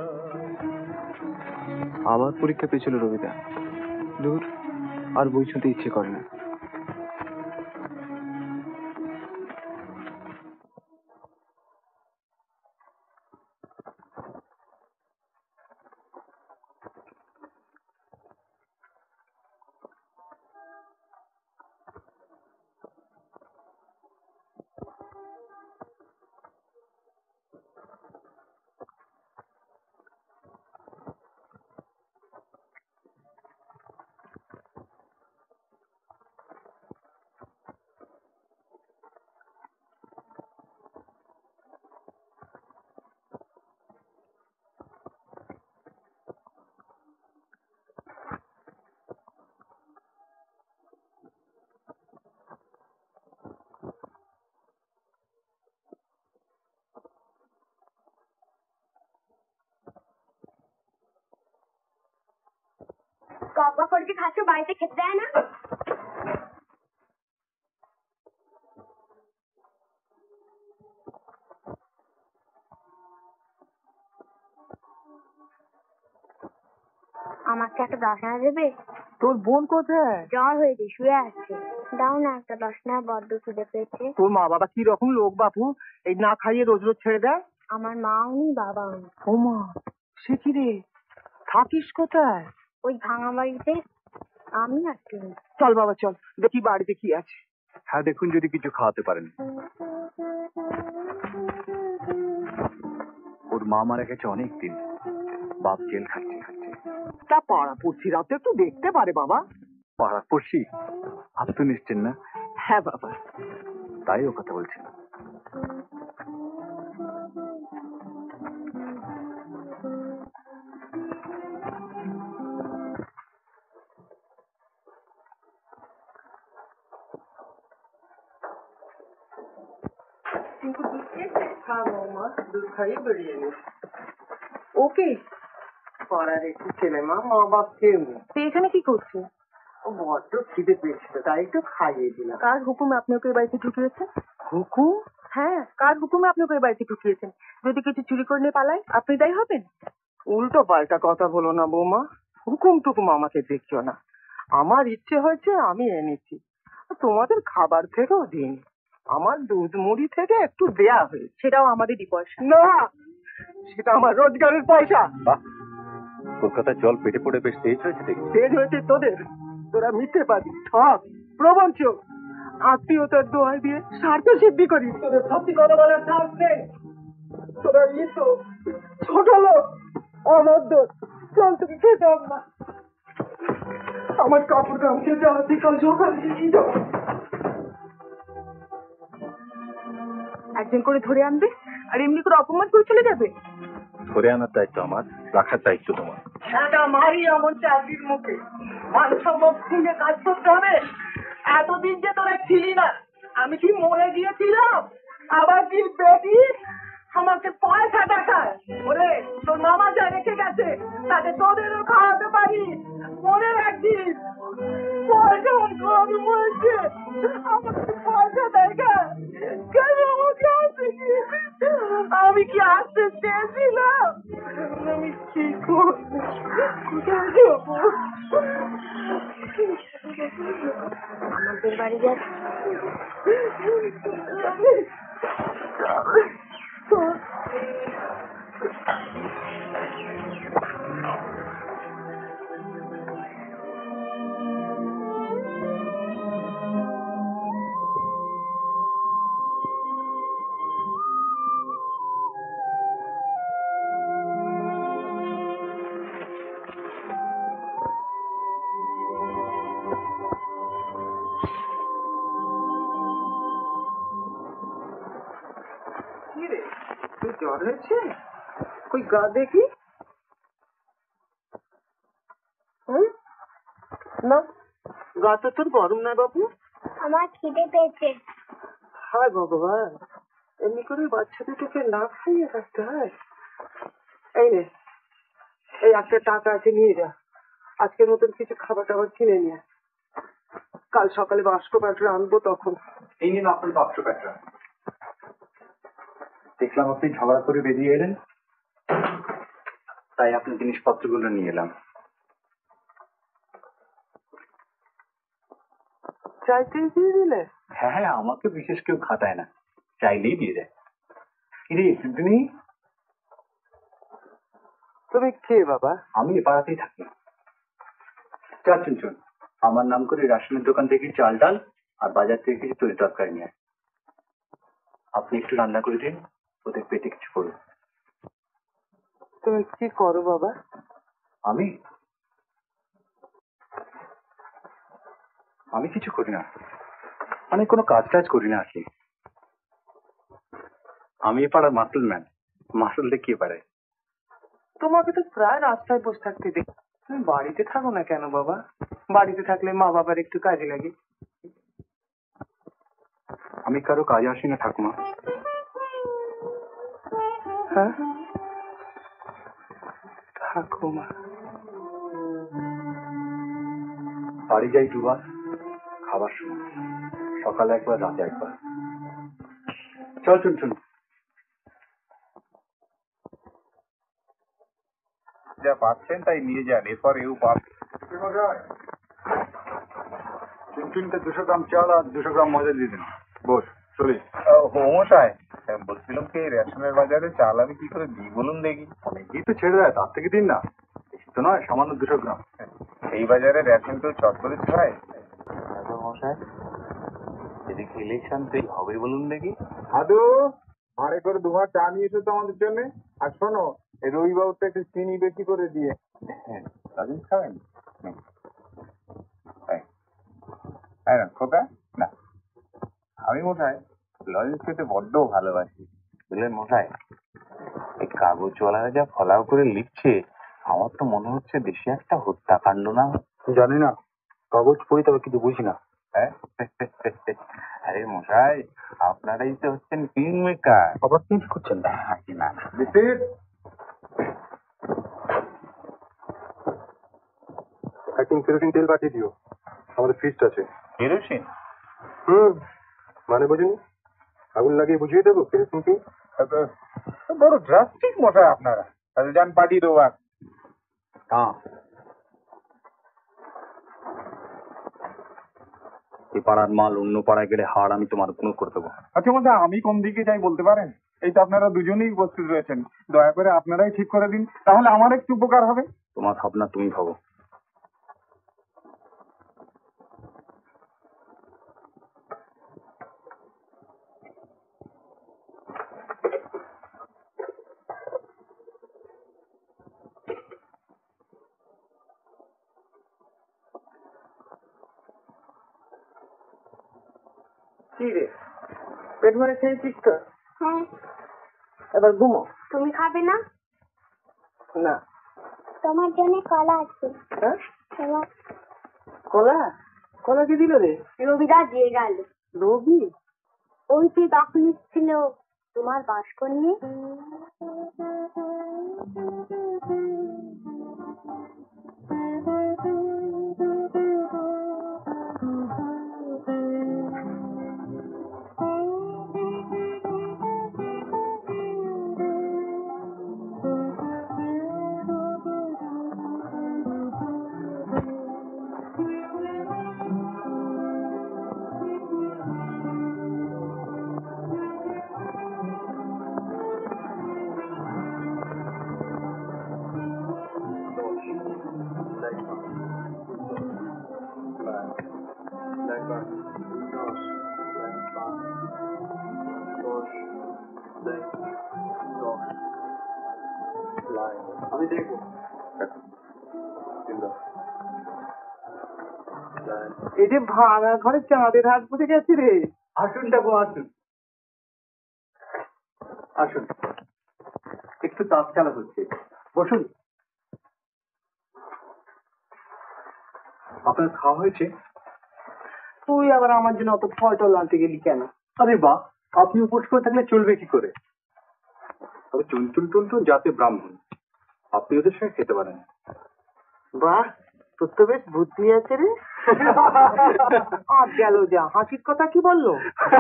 আবার পরীক্ষা পেয়েছিল রবিদা, দূর আর বই শুনতে ইচ্ছে করে না। কব্বা করে খাচ্ছ, বাড়িতে খেতে দেয় না? আমাকে একটা 10 আনা দেবে? তোর বোন কোথায়? জ্বর হয়েছে, শুয়ে আছে। দাও না একটা 10 আনা, বড্ড খিদে পেয়েছে। তোর মা বাবা কি রকম লোক বাপু, এই না খাইয়ে রোজ রোজ ছেড়ে দেয়? আমার মাও নেই, বাবাও নেই। ও মা, সে কি রে, থাকিস কোথায়? ওই ভাঙা বাড়িতে। আমি আর কেউ। চল বাবা চল, দেখি বাড়িতে কি আছে। হ্যাঁ দেখুন যদি কিছু খাওয়াতে পারেন। ওর মা মারা গেছে অনেকদিন, বাপ জেল খাচ্ছে। তা পাড়া পড়শিরাও তো একটু দেখতে পারে বাবা। পাড়া পড়শি আপনি তো নিশ্চেন না? হ্যাঁ বাবা। তাই ও কথা বলছে না। ওকে পাড়ার একটু ছেলে মা বাপ কেউ নেই। এখানে কি করছে? ও বড্ড খিদে পেয়েছিল, তাই একটু খাইয়ে দিলাম। কার হুকুমে আপনি ওকে বাড়িতে ঢুকিয়েছেন? হুকুম? হ্যাঁ, কার হুকুমে আপনি ওকে বাড়িতে ঢুকিয়েছেন? যদি কিছু চুরি করে নিয়ে পালায়, আপনি দায়ী হবেন? উল্টো পাল্টা কথা বলো না বৌমা, হুকুম টুকুম আমাকে দেখিও না। আমার ইচ্ছে হয়েছে আমি এনেছি, তোমাদের খাবার থেকেও দিন, আমার দুধ মুড়ি থেকে একটু দেয়া হয়েছে। সেটাও আমাদেরই পয়সা। না, সেটা আমার রোজগারের পয়সা। কলকাতার জল পেটে পড়ে বেশ তেজ হয়েছে দেখি। তেজ হয়েছে তোদের, তোরা মিথ্যে পাবি, ঠক, প্রবঞ্চক, আত্মীয়তার দোহাই দিয়ে স্বার্থ সিদ্ধি করি। তোদের সত্যি কথা বলার সাহস নেই। তোরা তো ছোট লোক, অনর্দ, চল তোকে খেতে হবে না। আমার কাপড় গামছে যাওয়া কাল সকালে নিয়ে যাও। একজন করে ধরে আনবে আর এমনি করে অপমান করে চলে যাবে? ধরে আনার দায়িত্ব আমার, রাখার দায়িত্ব তোমার। সেটা মারি এমন চাকরির মুখে মান সম্মান খুঁজে কাজ করতে হবে। এতদিন যে তোরা ছিলি না, আমি কি মরে গিয়েছিলাম? আবার কি বেটি আমাকে পয়সা দেখায়? ওরে তোর মামা যা রেখে গেছে তাতে তোদেরও খাওয়াতে পারি, মনে রাখছিস? পয়সা আমি বলছি, আমাকে পয়সা দেখা কেন আমাকে আসতে কি? আমি কি আসতে চেয়েছিলাম? আমি কি করছি? আমাদের বাড়ি যাচ্ছি। কি রে, তুই জ্বর হয়েছে? কই গা দেখি। না, গা তো তোর গরম না বাবু। আমার খিদে পেয়েছে। হায় ভগবান, এমনি করে বাচ্চা দুটোকে না খাইয়ে রাখতে হয়। এই নে, এই একটা টাকা আছে, নিয়ে যা। আজকের মতন কিছু খাবার টাবার কিনে নিয়ে, কাল সকালে বাস্ক প্যাটরা আনবো তখন। এই নিন আপনার বাক্স প্যাটরা। দেখলাম আপনি ঝগড়া করে বেরিয়ে এলেন, তাই আপনার জিনিসপত্রগুলো নিয়ে এলাম। চাইতেই দিয়ে দিলে? হ্যাঁ হ্যাঁ, আমাকে বিশেষ কেউ খাটায় না, চাইলেই দিয়ে দেয়। কিরে তুমি তুমি কে বাবা? আমি এ পাড়াতেই থাকি। চল চল, আমার নাম করে রেশনের দোকান থেকে চাল ডাল আর বাজার থেকে কিছু তরি তরকারি নিয়ে আপনি একটু রান্না করে দিন, ওদের পেটে কিছু করুন। তুমি কি করো বাবা? আমি আমি কিছু করি না, মানে কোনো কাজ টাজ করি না আর কি। আমি এ পাড়ার মাসল ম্যান, মাসল দেখিয়ে পাড়ায়। তোমাকে তো প্রায় রাস্তায় বসে থাকতে দেখি, তুমি বাড়িতে থাকো না কেন বাবা? বাড়িতে থাকলে মা বাবার একটু কাজে লাগে। আমি কারো কাজে আসি না ঠাকুমা। হ্যাঁ ঠাকুমা? বাড়ি যাই দুবার, খাবার সময়, সকালে একবার, রাতে একবার। চল চুন চুন। যা পাচ্ছেন তাই নিয়ে যান, এরপর এও চুনচুনকে 200 গ্রাম চাল আর 200 গ্রাম মজা দিয়ে দিন। বস চলি। মশাই বলছিলাম কি, রেশনের বাজারে চাল আমি কি করে দিই বলুন দেখি। অনেকেই তো ছেড়ে দেয়, তার থেকে দিন না, বেশি তো নয়, সামান্য 200 গ্রাম। এই বাজারে রেশন তো চট করে ছড়ায়। মশাই এদিকে ইলেকশন তুই হবে বলুন দেখি। আদু ভাড়ে করে 2 ভাড় চা নিয়ে এসো তো আমাদের জন্য। আর শোনো, এই রবিবাবুটা একটু চিনি বেশি করে দিয়ে। হ্যাঁ রাজেশ খাবেন? না খোকা না, আমি মশাই লজেন্স খেতে বড্ড ভালোবাসি বুঝলেন মশাই। এই কাগজওয়ালারা যা ফলাও করে লিখছে, আমার তো মনে হচ্ছে দেশে একটা হত্যাকাণ্ড না। জানি না, কাগজ পড়ি তবে কিছু বুঝি না। হ্যাঁ আরে মশাই, আপনারাই তো হচ্ছেন কিং মেকার। আবার কি করছেন? না কেরোসিন তেল পাঠিয়ে দিও, আমাদের ফিস্ট আছে। কেরোসিন? মানে বুঝিনি, আগুন লাগিয়ে বুঝিয়ে দেবো কেরোসিন কি? বড় ড্রাস্টিক মশাই আপনারা। তাহলে যান, পাঠিয়ে দেবো। হ্যাঁ, এই পাড়ার মাল অন্য পাড়ায় গেলে হাড় আমি তোমার গুণ করে দেবো। আচ্ছা মশাই, আমি কোন দিকে যাই বলতে পারেন? এই তো আপনারা দুজনেই উপস্থিত রয়েছেন, দয়া করে আপনারাই ঠিক করে দিন, তাহলে আমার একটু উপকার হবে। তোমার ভাবনা তুমি ভাবো। কি রে, পেট ভরে খেয়েছিস তো? হ্যাঁ। এবার ঘুমো। তুমি খাবে না? না। তোমার জন্য কলা আছে। হ্যাঁ, তোমার কলা? কলা কি দিল রে? রবিদা দিয়ে গেল। রবি? ওই যে তখন ছিল তোমার বাস্ক নিয়ে। আমি দেখবো। এই যে ভাড়া ঘরে চাঁদের হাট পুঁতে গেছি রে। আসুন ঠাকুমা আসুন, আসুন, একটু তাস খেলা হচ্ছে, বসুন। আপনার খাওয়া হয়েছে? তুই আবার আমার জন্য অত ফল টল আনতে গেলি কেন? আরে বাহ, আপনি উপোস করে থাকলে চলবে কি করে? তবে টুনটুন টুনটুন জাতে ব্রাহ্মণ, আপনি ওদের সঙ্গে খেতে পারেন। বাহ, তোর তো বেশ বুদ্ধি আছে রে। গেল যা, হাসির কথা কি বললো?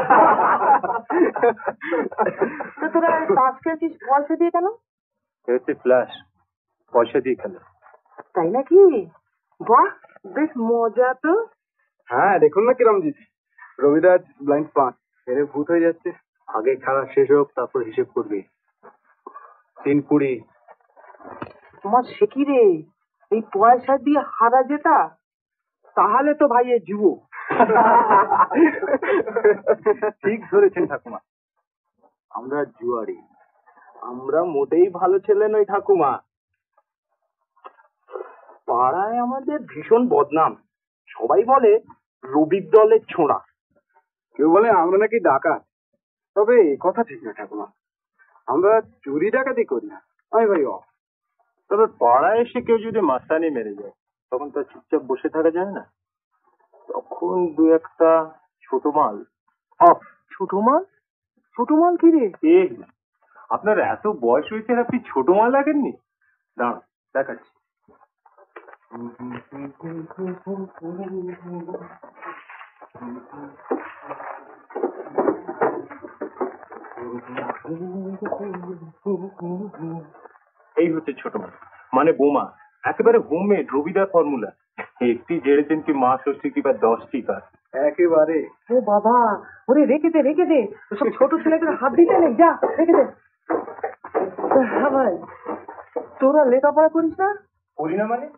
তো তোরা তাস খেলছিস পয়সা দিয়ে কেন? ফ্ল্যাশ পয়সা দিয়ে খেলে। তাই নাকি? বাহ, বেশ মজা তো। হ্যাঁ, দেখুন না কিরম জিত। রবিদাস ব্লাইন্ড 5 এর ভূত হয়ে যাচ্ছে। আগে খেলা শেষ হোক, তারপর হিসেব করবি। 3-20। তোমার সে কি রে, এই পয়সা দিয়ে হারা যেতা? তাহলে তো ভাই এ যুব। ঠিক ধরেছেন ঠাকুমা, আমরা জুয়ারি। আমরা মোটেই ভালো ছেলে নই ঠাকুমা। পাড়ায় আমাদের ভীষণ বদনাম, সবাই বলে রবির দলের ছোঁড়া। কেউ বলে আমরা নাকি ডাকাত। তবে এ কথা ঠিক না ঠাকুমা, আমরা চুরি ডাকাতি করি না। আমি ভাই তবে পাড়ায় এসে কেউ যদি মাস্তানি মেরে যায়, তখন তো চুপচাপ বসে থাকা যায় না। তখন দু একটা ছোট মাল। ছোট মাল? ছোট মাল কি রে? আপনার এত বয়স হয়েছে, আপনি ছোট মাল লাগেননি? দাঁড়ান দেখাচ্ছি। এই হচ্ছে ছোট মাল, মানে বোমা, একেবারে হোমমেড রবিদার ফর্মুলা। একটি জেড়েছেন কি মা ষষ্ঠী কিংবা 10টি কাজ একেবারে। ও বাবা, ওরে রেখে দে রেখে দে, সব ছোট ছেলেদের হাত দিতে নেই, যা রেখে দে। হ্যাঁ ভাই, তোরা লেখাপড়া করিস না? করি না মানে?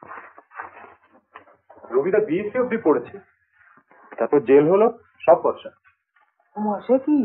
রবিদা বিএসসি অব্দি পড়েছে, তারপর জেল হলো, সব পয়সা। সে কি?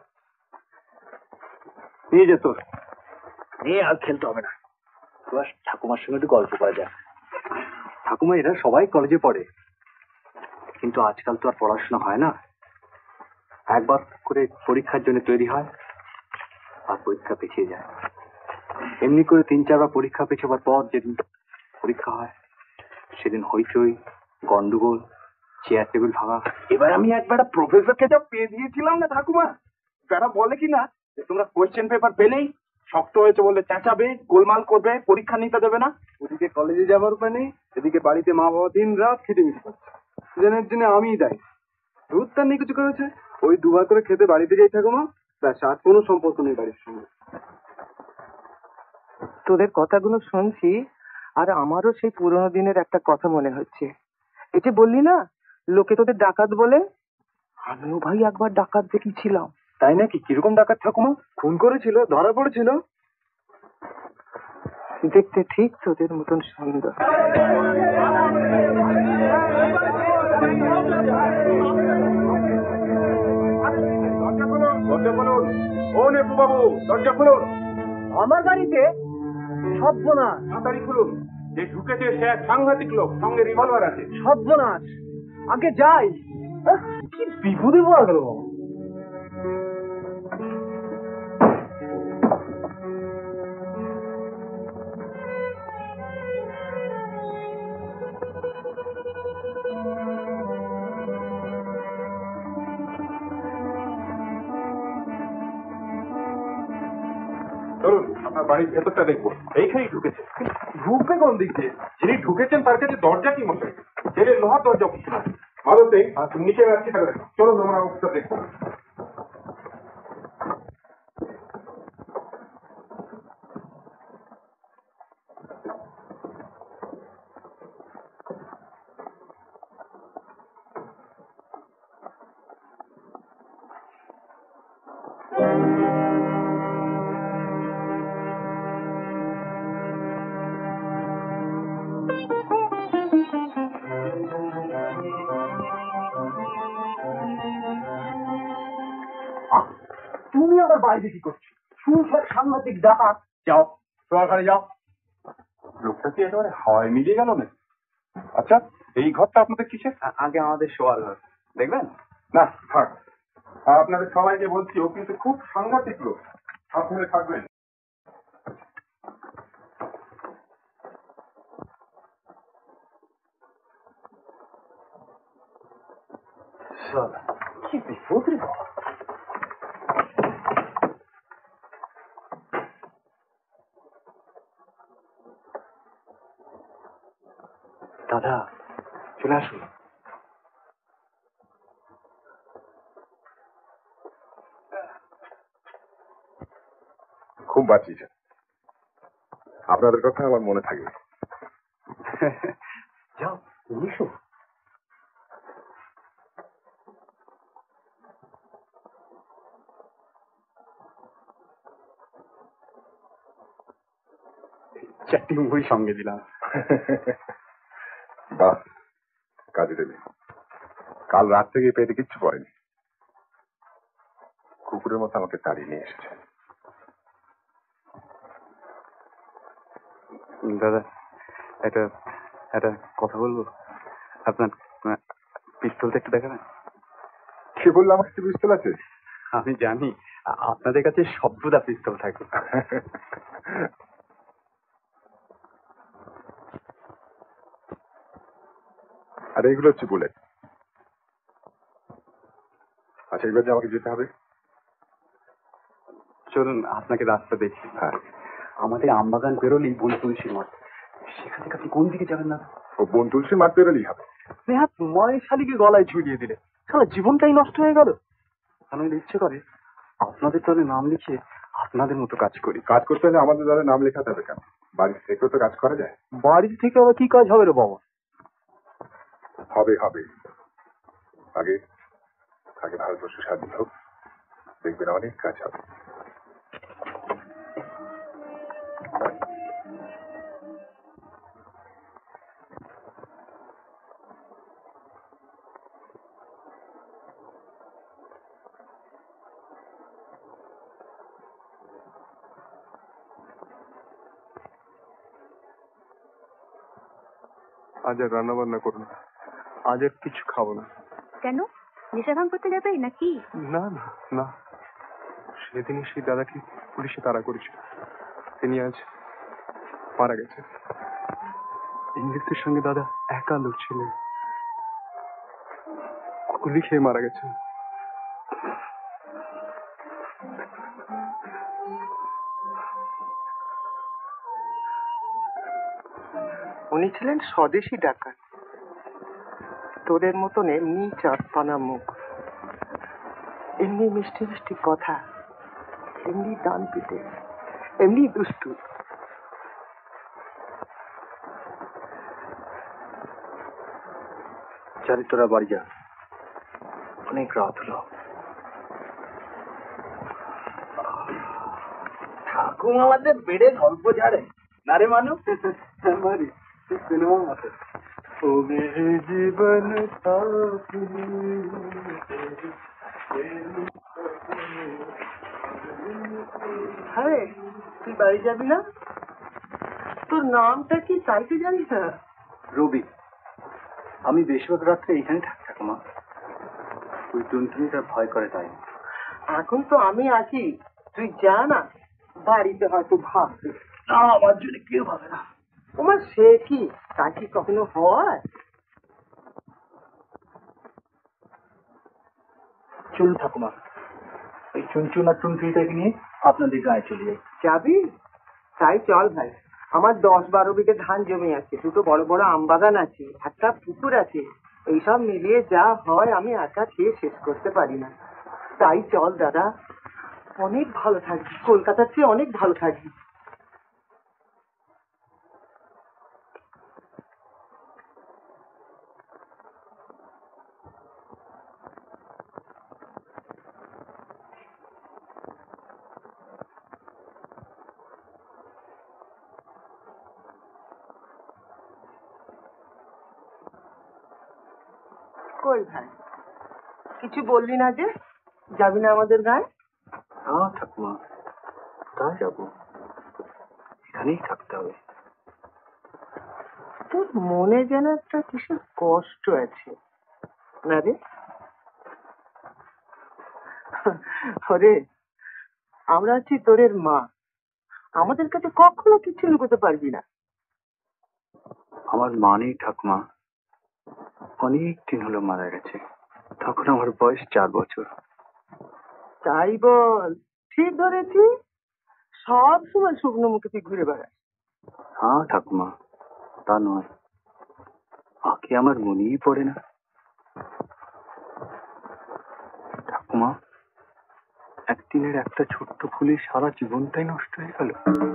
নিয়ে যেত নিয়ে, আর খেলতে হবে না। তোরা ঠাকুমার সঙ্গে একটু গল্প করা যায়। ঠাকুমা, এরা সবাই কলেজে পড়ে, কিন্তু আজকাল তো আর পড়াশোনা হয় না। একবার করে পরীক্ষার জন্য তৈরি হয়, আর পরীক্ষা পিছিয়ে যায়। এমনি করে 3-4 বার পরীক্ষা পেছাবার পর যেদিন পরীক্ষা হয়, সেদিন হইচই, গন্ডগোল, চেয়ার টেবিল ভাঙা। এবার আমি একবার প্রফেসরকে যা পেয়ে দিয়েছিলাম না ঠাকুমা, তারা বলে কি না যে তোমরা কোয়েশ্চেন পেপার পেলেই শক্ত হয়েছে বলে চেঁচাবে, গোলমাল করবে, পরীক্ষা নিতে দেবে না। ওদিকে কলেজে যাবার উপায় নেই, এদিকে বাড়িতে মা বাবা 3 রাত খেতে মিটে পাচ্ছে। সেজনের জন্য আমিই দায়ী। দুধ তার নেই কিছু করেছে, ওই 2 বার করে খেতে বাড়িতে যাই ঠাকুমা, ব্যাস, আর কোনো সম্পর্ক নেই বাড়ির সঙ্গে। তোদের কথাগুলো শুনছি, আর আমারও সেই পুরোনো দিনের একটা কথা মনে হচ্ছে। এই যে বললি না লোকে তোদের ডাকাত বলে, আমিও ভাই একবার ডাকাত দেখেছিলাম। তাই নাকি? কিরকম ডাকাত ঠাকুমা? খুন করেছিল, ধরা পড়েছিল? দেখতে ঠিক তোদের মতন সুন্দর। দরজা খুলুন, ও নেপু বাবু, দরজা খুলুন। আমার বাড়িতে? সর্বনাশ! তাড়াতাড়ি খুলুন, যে ঢুকেছে সে এক সাংঘাতিক লোক, সঙ্গে রিভলভার আছে। সর্বনাশ! আগে যাই। কি বিপদে পড়া গেল। চলুন, আপনার বাড়ির ভেতরটা দেখবো। এইখানেই ঢুকেছে। ঢুকবে কোন দিক দিয়ে? যিনি ঢুকেছেন তার কাছে দরজা কি মশাই? ছেলে লোহার দরজা কিছু না। মাদক দেই, নিচে রাখছি তাহলে। চলুন, আমরা অবস্থা দেখবো। আবার বাইরে কি করছি? সুসব সাংঘাতিক ডাকাত। যাও শোয়াঘরে যাও। লোকটা কি একেবারে হাওয়ায় মিলিয়ে গেল না? আচ্ছা, এই ঘরটা আপনাদের কিসের? আগে আমাদের শোয়ার ঘর, দেখবেন? না থাক, আপনাদের সবাইকে বলছি ও কিন্তু খুব সাংঘাতিক লোক, সাবধানে থাকবেন। কি বিপদ রে বাবা। দাদা চলে আসুন। খুব বাঁচিয়েছেন, আপনাদের কথা আমার মনে থাকবে। যাও এসো। চারটি মুড়ি সঙ্গে দিলাম। বাহ, কাজে দেবে। কাল রাত থেকে পেটে কিচ্ছু পড়েনি, কুকুরের মতো আমাকে তাড়িয়ে নিয়ে এসেছে। দাদা একটা একটা কথা বলবো, আপনার পিস্তলটা একটু দেখাবেন? কে বললো আমার কাছে পিস্তল আছে? আমি জানি আপনাদের কাছে সর্বদা পিস্তল থাকে। আর এইগুলো হচ্ছে বুলেট। আচ্ছা, এবার যে আমাকে যেতে হবে, চলুন আপনাকে রাস্তা দেখি। হ্যাঁ, আমাদের আমবাগান বেরোলেই বন তুলসীর মাঠ, সেখান থেকে আপনি কোন দিকে যাবেন? না ও বন তুলসীর মাঠ বেরোলেই হবে। নেহাত মায়ের শালিকে গলায় ঝুলিয়ে দিলে সারা জীবনটাই নষ্ট হয়ে গেল। আমার ইচ্ছে করে আপনাদের দলে নাম লিখিয়ে আপনাদের মতো কাজ করি। কাজ করতে হলে আমাদের দলে নাম লেখাতে হবে কেন? বাড়ি থেকেও তো কাজ করা যায়। বাড়ি থেকে আবার কি কাজ হবে রে বাবা? হবে হবে, আগে আগে ভারতবর্ষ স্বাধীন হোক, দেখবেন অনেক কাজ হবে। আজ আর রান্না বান্না করুন, আজ আর কিছু খাবো না। কেন, নেশা ভাঙ করতে যাবে নাকি? না না না, সেদিনই সেই দাদাকে পুলিশে তাড়া করেছিল, তিনি আজ মারা গেছেন। ইংরেজদের সঙ্গে দাদা একা লড়ছিলেন, গুলি খেয়ে মারা গেছেন। উনি ছিলেন স্বদেশী ডাকাত, তোদের মতন এমনি চাঁদপানা মুখ, এমনি মিষ্টি মিষ্টি কথা, এমনি ডান পিটে, এমনি দুষ্টু। চল তোরা বাড়ি যা, অনেক রাত হলো। ঠাকুর আমাদের বেড়ে গল্প ঝাড়ে না রে মানুষ। সিনেমা মতো জীবন হ্যাঁ, তুই বাড়ি যাবি না? তোর নামটা কি চাইতে জানিস না? রবি। আমি বেশিরভাগ রাত্রে এইখানে থাকি ঠাকুমা, ওই টুনটুনিটা ভয় করে তাই। এখন তো আমি আছি, তুই যা না, বাড়িতে হয়তো ভাববে। না, আমার জন্য কেউ ভাবে না। তোমার সে কি, তা কি কখনো হয়? চলুন ঠাকুমা, এই চুনচুন আর টুনটুনিটাকে নিয়ে আপনাদের গায়ে চলে যাই। যাবি? তাই চল ভাই। আমার 10-12 বিঘে ধান জমি আছে, দুটো বড় বড় আম বাগান আছে, একটা পুকুর আছে। এইসব মিলিয়ে যা হয় আমি একা খেয়ে শেষ করতে পারি না। তাই চল দাদা, অনেক ভালো থাকবি, কলকাতার চেয়ে অনেক ভালো থাকবি। কই ভাই, কিছু বললি না যে? যাবি না আমাদের গায়ে? না ঠাকুমা, কোথায় যাবো, এখানেই থাকতে হবে। তোর মনে যেন একটা কিসের কষ্ট আছে না রে? ওরে, আমরা আছি তোরের মা, আমাদের কাছে কখনো কিছু লুকোতে পারবি না। আমার মা নেই ঠাকুমা, অনেক দিন হলো মারা গেছে, তখন আমার বয়স 4 বছর। তাই বল? ঠিক ধরেছি, সব সময় শুকনো মুখে তুই ঘুরে বেড়াস। হ্যাঁ ঠাকুমা, তা নয়, আগে আমার মনেই পড়ে না। ঠাকুমা, একদিনের একটা ছোট্ট ফুলে সারা জীবনটাই নষ্ট হয়ে গেল।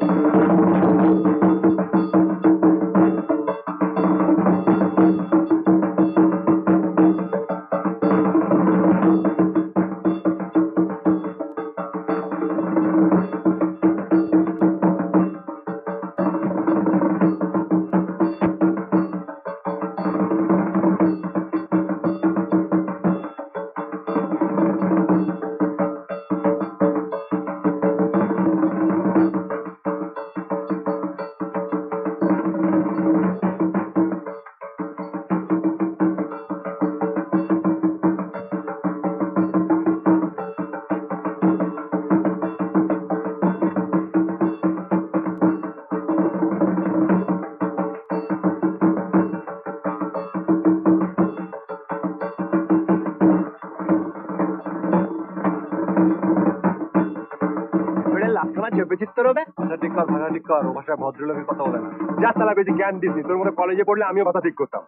ভদ্রলোকের কথা বলে না, যা তালা বেশি জ্ঞান দিসনি, তোর মনে কলেজে পড়লে আমিও কথা ঠিক করতাম।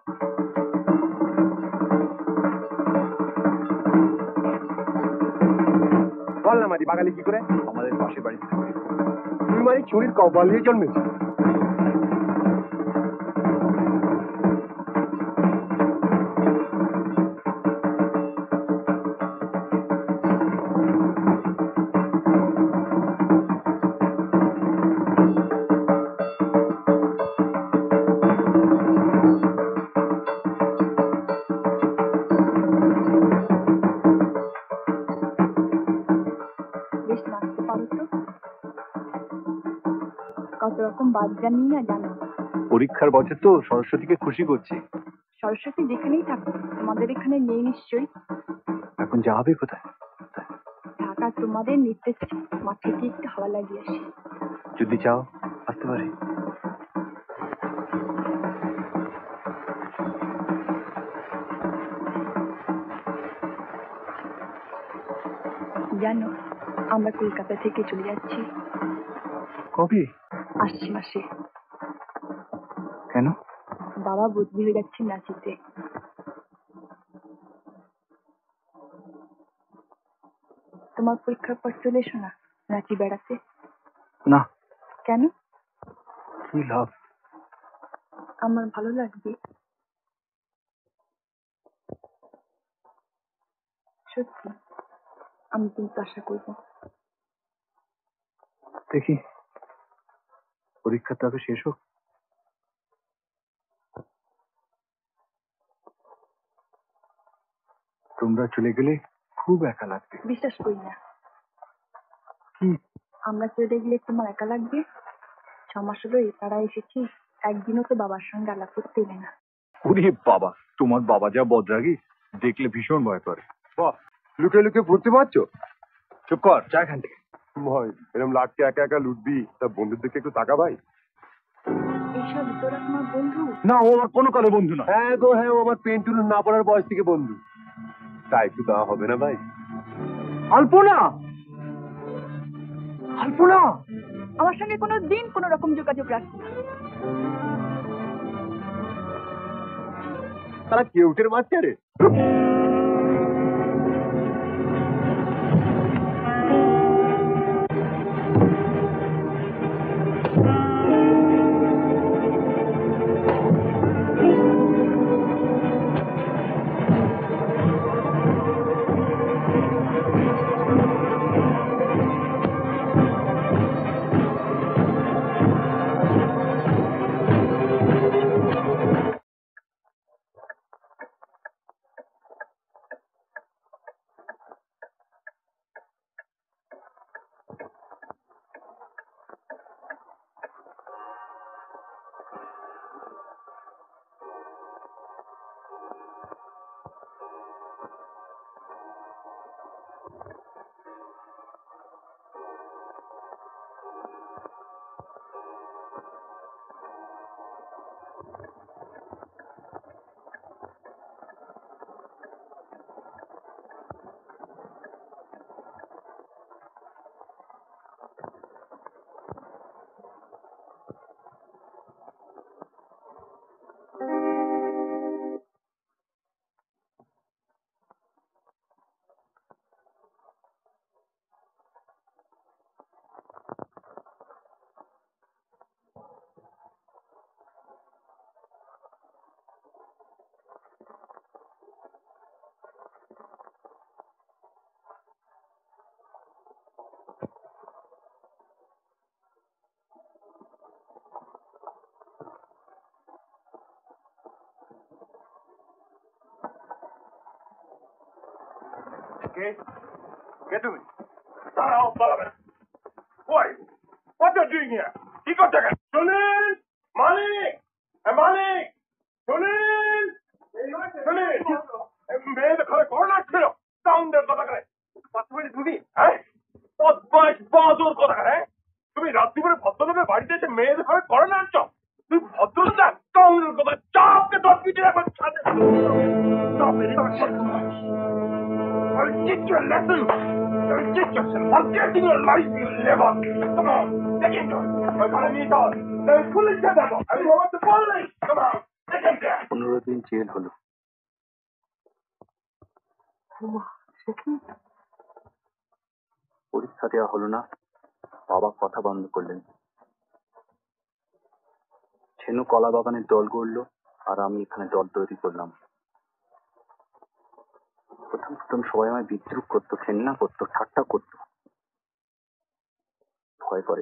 বল না মারি, বাঙালি কি করে? আমাদের পাশে বাড়ি। তুই মারি ছুরির কপাল দিয়ে জন্মেছি। পরীক্ষার বছর তো, সরস্বতীকে খুশি করছি। সরস্বতী যেখানেই থাকো, তোমাদের এখানে নেই নিশ্চয়ই। এখন যাবে কোথায়? ঢাকা তোমাদের নিতে মা থেকে একটু হাওয়া লাগিয়ে আসি। যদি চাও আসতে পারি। জানো, আমরা কলকাতা থেকে চলে যাচ্ছি। কবে? আসছে মাসে। কেন? বাবা বদলি হয়ে যাচ্ছে রাঁচিতে। তোমার পরীক্ষার পর চলে এসো না রাঁচি বেড়াতে। না। কেন? কি লাভ? আমার ভালো লাগবে, সত্যি। আমি কিন্তু আশা করবো। দেখি পরীক্ষা তবে শেষ হোক। তোমরা চলে গেলে খুব একা লাগবে। বিশ্বাস করি না। কি? আমরা চলে গেলে তোমার একা লাগবে? 6 মাস হলো এই পাড়ায় এসেছি, একদিনও তো বাবার সঙ্গে আলাপ করতে এলে না। ওরে বাবা, তোমার বাবা যা বদরাগী, দেখলে ভীষণ ভয় করে। বাহ, লুকে লুকে ঘুরতে পারছো? চুপ কর, চা এখান থেকে। ভাই, এরকম লাটকে একা একা লুটবি, তা বন্ধুর দিকে একটু তাকা ভাই। এইসব তোরা তোমার বন্ধু? না, ও আমার কোনো কালো বন্ধু নয়। হ্যাঁ গো হ্যাঁ, ও আমার পেন্টুলুন না পড়ার বয়স থেকে বন্ধু। তাই একটু দেওয়া হবে না ভাই? আলপনা, আলপনা আমার সঙ্গে কোনো দিন কোনো রকম যোগাযোগ রাখবে না। তারা কেউটের বাচ্চা রে। কে তুমি? দাঁড়াও, পালাবে না। Why? What are you doing here? কি করছো কেন? সুনীল! মালিক! মালিক! সুনীল! সুনীল! মেয়েদের ঘরে করোনা ছিল। সাউন্ডের কথা করে। তুমি হ্যাঁ? বদমাইশ বাদুর কথা করে। তুমি রাত্রিবেলা ভদ্রলোকের বাড়িতে এসে মেয়েদের ঘরে করোনা আনছো? তুই ভদ্রতা সাউন্ডের কথা চাপকে 10 মিনিট এখন ছাদে। I'll teach you a lesson. I'll teach you some forgetting your life, you liver. Come on, take him down. I'm calling me down. They'll pull it together. I want the police. Come on, take him down. 15 দিন জেল হলো। পরীক্ষা দেওয়া হলো না, বাবা কথা বন্ধ করলেন। ছেনু কলা বাগানের দল গড়লো আর আমি এখানে দল তৈরি করলাম। প্রথম সবাই আমায় বিদ্রুপ করতো, ঘেন্না করতো, ঠাট্টা করতো, ভয় করে।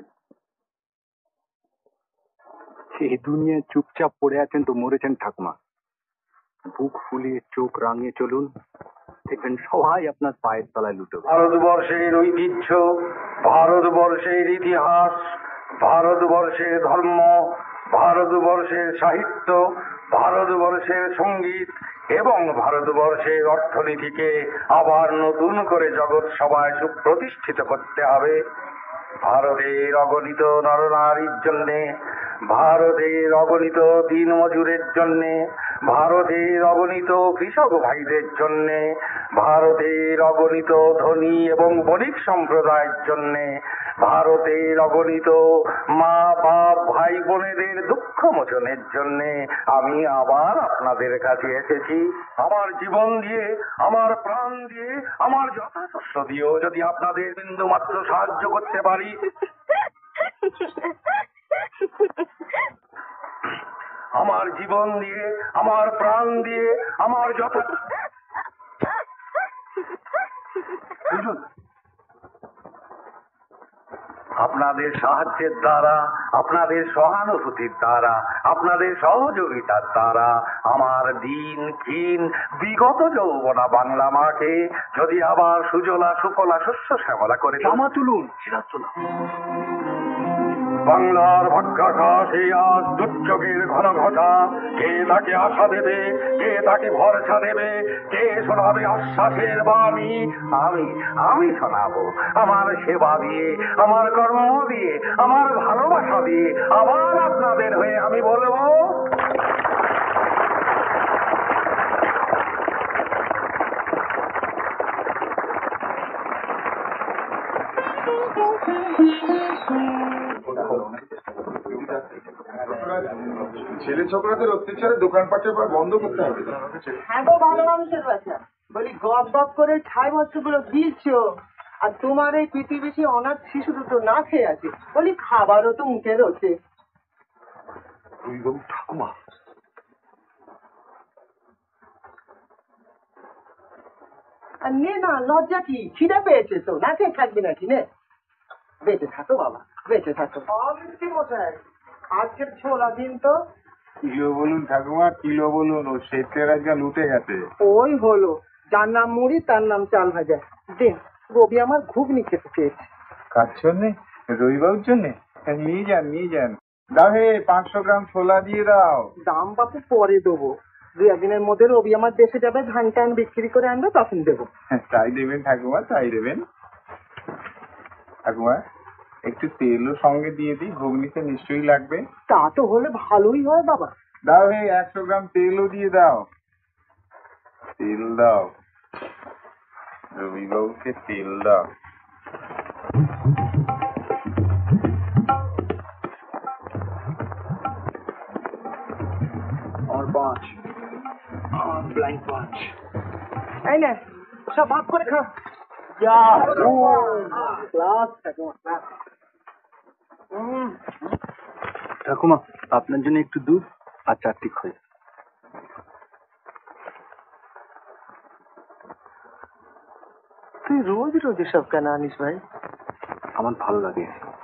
এই দুনিয়ায় চুপচাপ পড়ে আছেন তো মরেছেন ঠাকুমা। বুক ফুলিয়ে চোখ রাঙিয়ে চলুন, দেখবেন সবাই আপনার পায়ের তলায় লুটো। ভারতবর্ষের ঐতিহ্য, ভারতবর্ষের ইতিহাস, ভারতবর্ষের ধর্ম, ভারতবর্ষের সাহিত্য, ভারতবর্ষের সঙ্গীত এবং ভারতবর্ষের অর্থনীতিকে আবার নতুন করে জগৎ সভায় সুপ্রতিষ্ঠিত করতে হবে। ভারতের অগণিত নরনারীর জন্যে, ভারতের অগণিত দিনমজুরের জন্যে, ভারতের অগণিত কৃষক ভাইদের জন্যে, ভারতের অগণিত ধনী এবং বণিক সম্প্রদায়ের জন্যে, ভারতের অগণিত মা বাপ ভাই বোনেদের দুঃখ মোচনের জন্যে আমি আবার আপনাদের কাছে এসেছি। আমার জীবন দিয়ে, আমার প্রাণ দিয়ে, আমার যথাশস্য দিয়েও যদি আপনাদের বিন্দু মাত্র সাহায্য করতে পারি, আমার জীবন দিয়ে, আমার প্রাণ দিয়ে, আমার যত আপনাদের সাহায্যের দ্বারা, আপনাদের সহানুভূতির দ্বারা, আপনাদের সহযোগিতার দ্বারা আমার দিন ক্ষীণ বিগত যৌবনা বাংলা মাকে যদি আবার সুজলা সুফলা শস্য শ্যামলা করে জামা তুলুন, বাংলার ভাগ্যাকাশে আজ দুর্যোগের ঘন ঘটা, কে তাকে আশা দেবে, কে তাকে ভরসা দেবে, কে শোনাবে আশ্বাসের বাণী? আমি শোনাবো। আমার সেবা দিয়ে, আমার কর্ম দিয়ে, আমার ভালোবাসা দিয়ে আবার আপনাদের হয়ে আমি বলবো, ছেলে ছোকরাদের অত্যাচারে দোকানপাটের পর বন্ধ করতে হবে। হ্যাঁ গো ভালো মানুষের বাচ্চা, বলি গপ গপ করে ছাই বস্তুগুলো দিচ্ছ, আর তোমার এই পৃথিবীতে অনাথ শিশু দুটো না খেয়ে আছে, বলি খাবারও তো মুখে রয়েছে। ঠাকুমা, আর নে না, লজ্জা কি? খিদে পেয়েছে তো, না খেয়ে থাকবে নাকি? নে, বেঁচে থাকো বাবা, বেঁচে থাকো। মশাই, আজকের ছোলা দিন তো। কিলো বলুন ঠাকুমা, কিলো বলুন, ও শেঠের আজকাল উঠে গেছে। ওই হলো, যার নাম মুড়ি তার নাম চাল ভাজা। দিন, রবি আমার ঘুগনি খেতে চেয়েছে। কার জন্যে? রবিবাবুর জন্যে? নিয়ে যান, নিয়ে যান। দাও হে, 500 গ্রাম ছোলা দিয়ে দাও। দাম বাপু পরে দেবো, 2 দিনের মধ্যে রবি আমার দেশে যাবে, ধান টান বিক্রি করে আনবে, তখন দেবো। তাই দেবেন ঠাকুমা, তাই দেবেন। ঠাকুমা, একটু তেলও সঙ্গে দিয়ে দিই, ঘুগনিতে নিশ্চয়ই লাগবে। তা তো হলে ভালোই হয় বাবা। দাও হে, 100 গ্রাম তেলও দিয়ে দাও। তেল দাও, রবিবাবুকে তেল দাও। আমার 5, আমার ব্লাইন্ড 5। এই না, সব ভাগ করে খা। ঠাকুমা, আপনার জন্য একটু দুধ আর 4টি খই। তুই রোজ রোজ এসব কেন আনিস ভাই? আমার ভালো লাগে।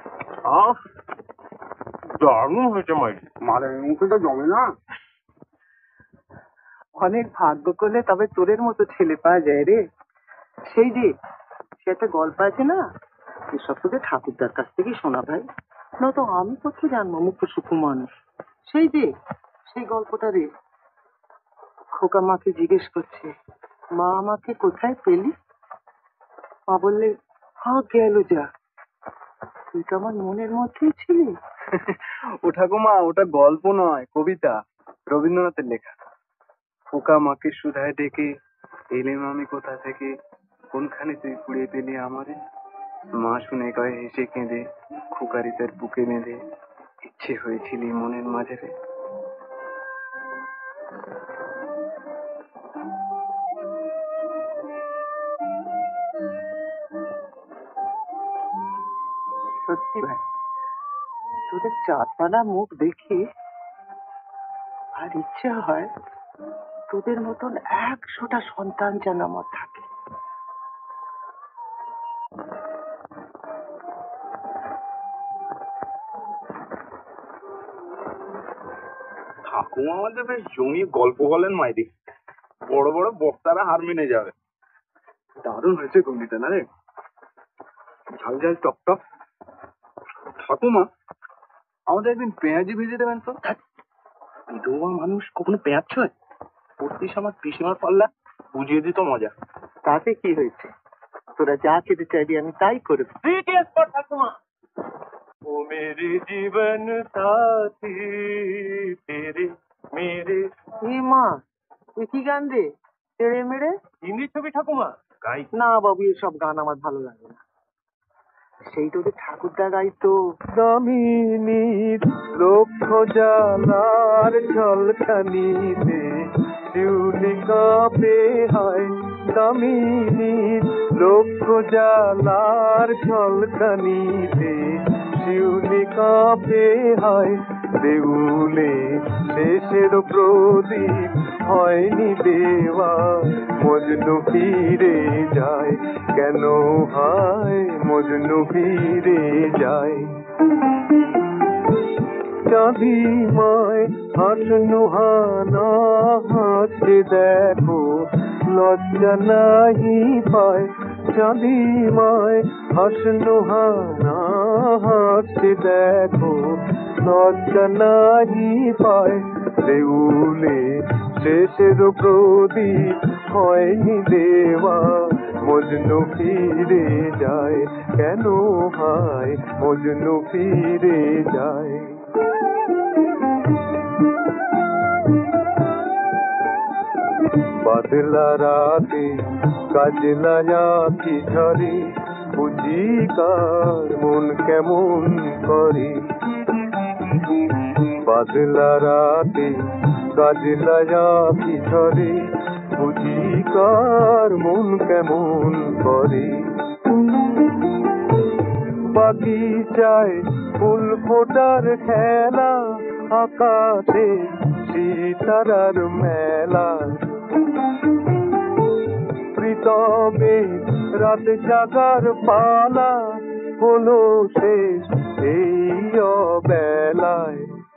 দারুণ হয়েছে মাই, মালের মুখে তো জমে না। অনেক ভাগ্য করলে তবে তোরের মতো ছেলে পাওয়া যায় রে। সেই যে সে একটা গল্প আছে না, এসব তোদের ঠাকুরদার কাছ থেকেই শোনা ভাই, নয়তো আমি কোথায় জানবো মুখ্য সূক্ষ্ম মানুষ। সেই যে সেই গল্পটা রে, খোকা মাকে জিজ্ঞেস করছে, মা আমাকে কোথায় পেলি? মা বললে, হা গেল যা, তুই তো আমার মনের মধ্যেই ছিলি। ও ঠাকুমা, ওটা গল্প নয়, কবিতা, রবীন্দ্রনাথের লেখা। খোকা মাকে সুধায় ডেকে, এলেম আমি কোথা থেকে, কোনখানে তুই কুড়িয়ে পেলি আমারে। মা শুনে কয়ে হেসে কেঁদে, খোকারি তার বুকে বেঁধে, ইচ্ছে হয়েছিলি মনের মাঝে রে। সত্যি ভাই, তোদের চারপানা মুখ দেখে আর ইচ্ছে হয় তোদের মতন 100টা সন্তান যেন আমার থাকে। ঠাকুমা আমাদের বেশ জমিয়ে গল্প বলেন মাইদি, বড় বড় বক্তারা হার মেনে যাবে। দারুণ হয়েছে কবিতা না রে, ঝাল ঝাল টক টক। ঠাকুমা, আমাদের একদিন পেঁয়াজি ভেজে দেবেন তো। বিধবা মানুষ কখনো পেঁয়াজ ছয়? পড়তিস আমার পিসিমার পাল্লা, বুঝিয়ে দিত মজা। তাতে কি হয়েছে, তোরা যা খেতে চাইবি আমি তাই করে দেব। ঠাকুমা। ও মেরে জীবন সাথী তেরে মেরে। এ মা, এ কি গান রে, তেড়ে মেরে? হিন্দি ছবি ঠাকুমা। গাই না বাবু, এসব গান আমার ভালো লাগে না। সেই তোদের ঠাকুরদা গাইতো, দামিনীর লক্ষ জালার ঝলকানিতে শিউলি কাঁপে হয়। দামিনীর লক্ষ জালার ঝলকানিতে শিউলি কাঁপে হয়। দেউলে শেষের প্রদীপ হয়নি দেওয়া, মজনু ফিরে যায় কেন হায়, মজনু ফিরে যায়। চাঁদিমায় হাসনু হানা হাসে দেখো, লজ্জা নাহি পায়। চাঁদিমায় হাসনু হানা হাসে দেখো, লজ্জা নাহি পায়। দেউলে শেষের প্রদীপ হয়নি দেওয়া, মজনু ফিরে যায় কেন হায়, মজনু ফিরে যায়। বাদলা রাতে কাজলা আঁখি ঝরে, বুঝি কার মন কেমন করে। বাদলা রাতে কাজলা আঁখি ঝরে, বুঝি কার মন কেমন করে। বাগিচায় ফুল ফোটার খেলা, আকাশে সিতারার মেলা। প্রীতমে রাত জাগার পালা, হলো শেষ এই অবেলায়।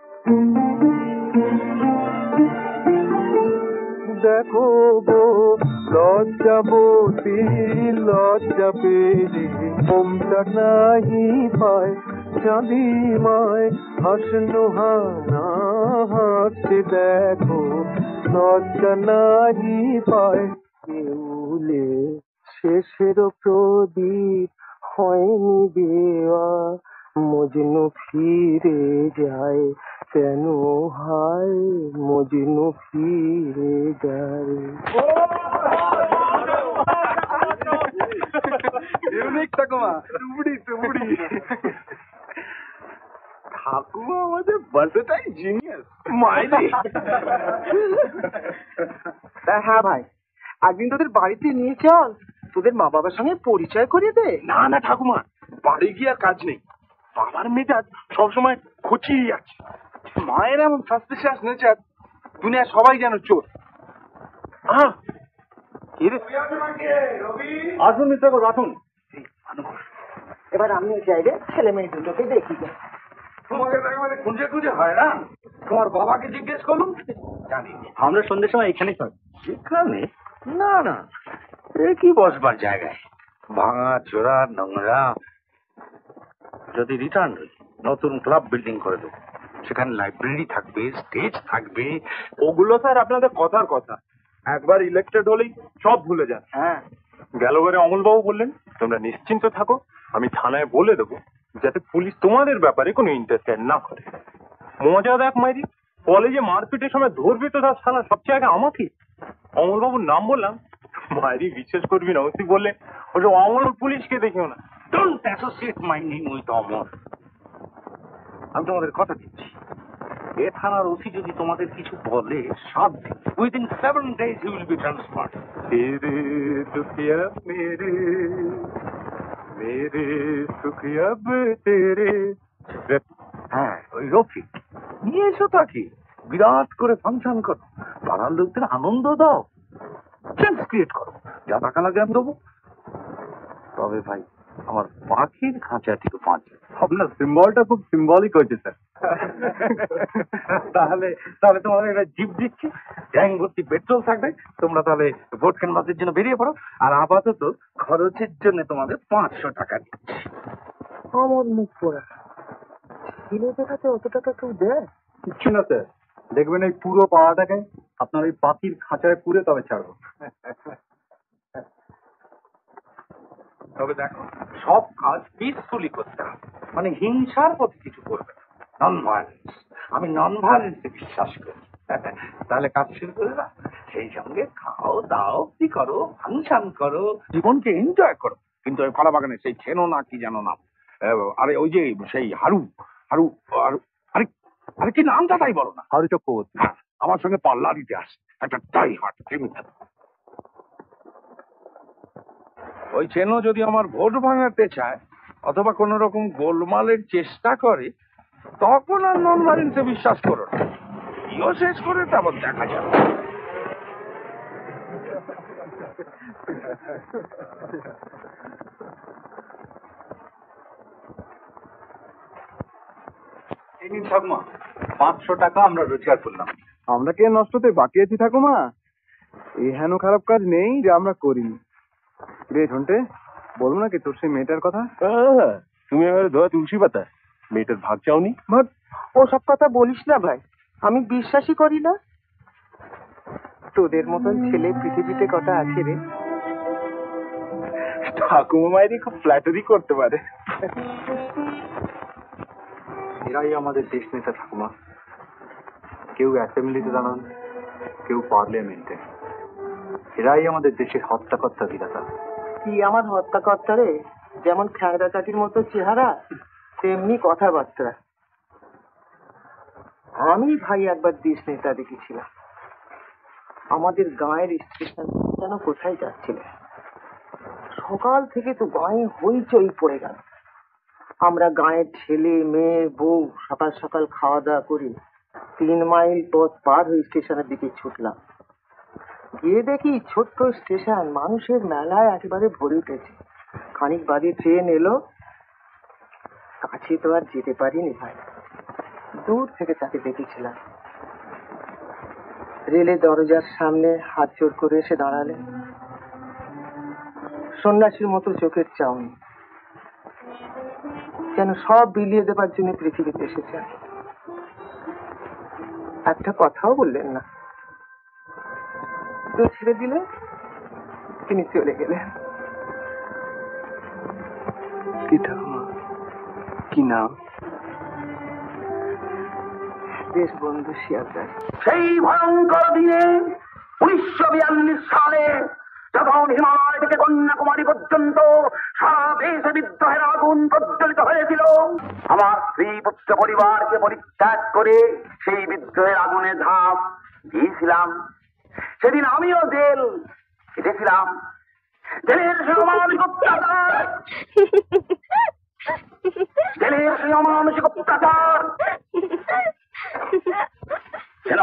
দেখো গো লজ্জাবতী, লজ্জা পেয়ে মমতা নাহি পায়। চাঁদিমায় হাসনু হানা হাসে দেখো, লজ্জা নাহি পায়। দেউলে শেষের প্রদীপ হয়নি দেওয়া, মজনু ফিরে যায় কেন হায়, মজনু ফিরে যায়। ঠাকুমা, টুবড়ি টুবড়ি। ঠাকুমা আমাদের ভার্সেটাইল জিনিয়াস মাইদি। হ্যাঁ ভাই, একদিন তোদের বাড়িতে নিয়ে চল, তোদের মা বাবার সঙ্গে পরিচয় করিয়ে দে। না না ঠাকুমা, বাড়ি গিয়ে আর কাজ নেই, বাবার মেজাজ সবসময় খচিয়ে যাচ্ছে। মায়ের এমন সাসপিশিয়াস নেচার, দুনিয়া সবাই যেন চোর। আসুন মিস্টার ঘোষ, আসুন। এবার আমি যাই রে, ছেলে মেয়ে দুটোকে দেখি। তোমাকে মানে খুঁজে খুঁজে হয় না, তোমার বাবাকে জিজ্ঞেস করুন। জানি আমরা সন্ধ্যের সময় এখানেই থাকি। এখানে? না না, এ কি বসবার জায়গায়, ভাঙা চোরা নোংরা। যদি রিটার্ন হই, নতুন ক্লাব বিল্ডিং করে দেবো, সেখানে লাইব্রেরি থাকবে, স্টেজ থাকবে। ওগুলো স্যার আপনাদের কথার কথা, একবার ইলেক্টেড হলেই সব ভুলে যান। হ্যাঁ, গেলবারে অমলবাবু বললেন তোমরা নিশ্চিন্ত থাকো, আমি থানায় বলে দেবো যাতে পুলিশ তোমাদের ব্যাপারে কোনো ইন্টারফেয়ার না করে। মজা দেখ মাইরি, কলেজে মারপিটের সময় ধরবে তো তার শালা সবচেয়ে আগে আমাকে। অমলবাবুর নাম বললাম, মাইরি বিশ্বাস করবি না, ওসি বললে ওসব অমল পুলিশকে দেখিও না। Don't associate my name with Amar. আমি তোমাদের কথা দিচ্ছি, এ থানার ওসি যদি তোমাদের কিছু বলে, 7 দিন, within 7 days he will be transferred. तेरे दुखिया मेरे मेरे सुखिया तेरे। হ্যাঁ, ওই রফিক নিয়ে এসো তাকে, বিরাট করে ফাংশন করো, পাড়ার লোকদের আনন্দ দাও, চেঞ্জ ক্রিয়েট করো, যা টাকা লাগে আমি দেবো। তবে ভাই, আমার পাখির খাঁচাটিকে বাঁচে। আপনার সিম্বলটা খুব সিম্বলিক হয়েছে স্যার। তাহলে তাহলে তোমাদের একটা জিপ দিচ্ছি, ট্যাঙ্ক ভর্তি পেট্রোল থাকবে, তোমরা তাহলে ভোট ক্যানভাসের জন্য বেরিয়ে পড়ো। আর আপাতত খরচের জন্য তোমাদের 500 টাকা দিচ্ছি। আমার মুখ পড়া কিনে দেখাতে অত টাকা কেউ দেয়? কিচ্ছু না স্যার, দেখবেন এই পুরো পাড়াটাকে আপনার ওই পাখির খাঁচায় পুরে তবে ছাড়বো। তবে দেখো, সব কাজ পিসফুলি করতে হবে, মানে হিংসার পথে কিছু করবে না, নন ভায়োলেন্স। আমি নন ভায়োলেন্সে বিশ্বাস করি। তাহলে কাজ শুরু করে না, সেই সঙ্গে খাও দাও, কি করো, ফাংশন করো, জীবনকে এনজয় করো। কিন্তু ওই কলা বাগানে সেই ছেনো না কি জানো নাম, আরে ওই যে সেই হারু হারু হারু, আরে আরে কি নামটা তাই বলো না, হারু চক্রবর্তী। হ্যাঁ, আমার সঙ্গে পাল্লা দিতে আসে একটা টাই হার্ট ক্রিমিনাল। ওই চেনো যদি আমার ভোট ভাঙাতে চায় অথবা কোন রকম গোলমালের চেষ্টা করে, তখন আর নন ভায়োলেন্সে বিশ্বাস করো না। ইও শেষ করে তারপর দেখা যাবে। এই নিন ঠাকুমা, 500 টাকা আমরা রোজগার করলাম। আমরা কে নষ্টতে বাকি আছি ঠাকুমা? এই হেন খারাপ কাজ নেই যে আমরা করিনি। রে ঝন্টে, বলবো নাকি তোর সেই মেয়েটার কথা? তুমি এবারে ধোয়া তুলসী পাতা, মেয়েটার ভাগ চাওনি? ভাট, ওসব কথা বলিস না ভাই, আমি বিশ্বাসই করি না। তোদের মতন ছেলে পৃথিবীতে কটা আছে রে? ঠাকুমা মায়েরই খুব ফ্ল্যাটারি করতে পারে। এরাই আমাদের দেশ নেতা ঠাকুমা। কেউ অ্যাসেম্বলিতে দাঁড়ান, কেউ পার্লামেন্টে। এরাই আমাদের দেশের হত্যাকর্তা বিধাতা। কি আমার হত্যাকর্তা রে? যেমন খ্যাংরা চাটির মতো চেহারা, তেমনি কথাবার্তা। আমি ভাই একবার দেশ নেতা দেখেছিলাম, আমাদের গাঁয়ের স্টেশন যেন কোথায় যাচ্ছিল। সকাল থেকে তো গাঁয়ে হইচই পড়ে গেল। আমরা গাঁয়ের ছেলে মেয়ে বউ সকাল সকাল খাওয়া দাওয়া করি 3 মাইল পথ পার হয়ে স্টেশনের দিকে ছুটলাম। গিয়ে দেখি ছোট্ট স্টেশন মানুষের মেলায় একেবারে ভরে উঠেছে। খানিক বাদে ট্রেন এলো, কাছে তো আর যেতে পারিনি ভাই, দূর থেকে তাকে দেখেছিলাম। রেলের দরজার সামনে হাত জোর করে এসে দাঁড়ালেন, সন্ন্যাসীর মতো চোখের চাউনি, যেন সব বিলিয়ে দেবার জন্য পৃথিবীতে এসেছেন। একটা কথাও বললেন না, তো ছেড়ে দিলে তিনি চলে গেলেন। কি ঠাকুমা, কি নাম? দেশবন্ধু শিয়ালদার। সেই ভয়ঙ্কর দিনে 1942 সালে যখন হিমালয় থেকে কন্যাকুমারী পর্যন্ত সারা দেশে বিদ্রোহের আগুন প্রজ্বলিত হয়েছিল, আমার স্ত্রী পুত্র পরিবারকে পরিত্যাগ করে সেই বিদ্রোহের আগুনে ঝাঁপ দিয়েছিলাম। সেদিন আমিও জেল কেটেছিলাম। জেলের সেই অমানসিক অত্যাচার, জেলের সেই অমানসিক অত্যাচার কেন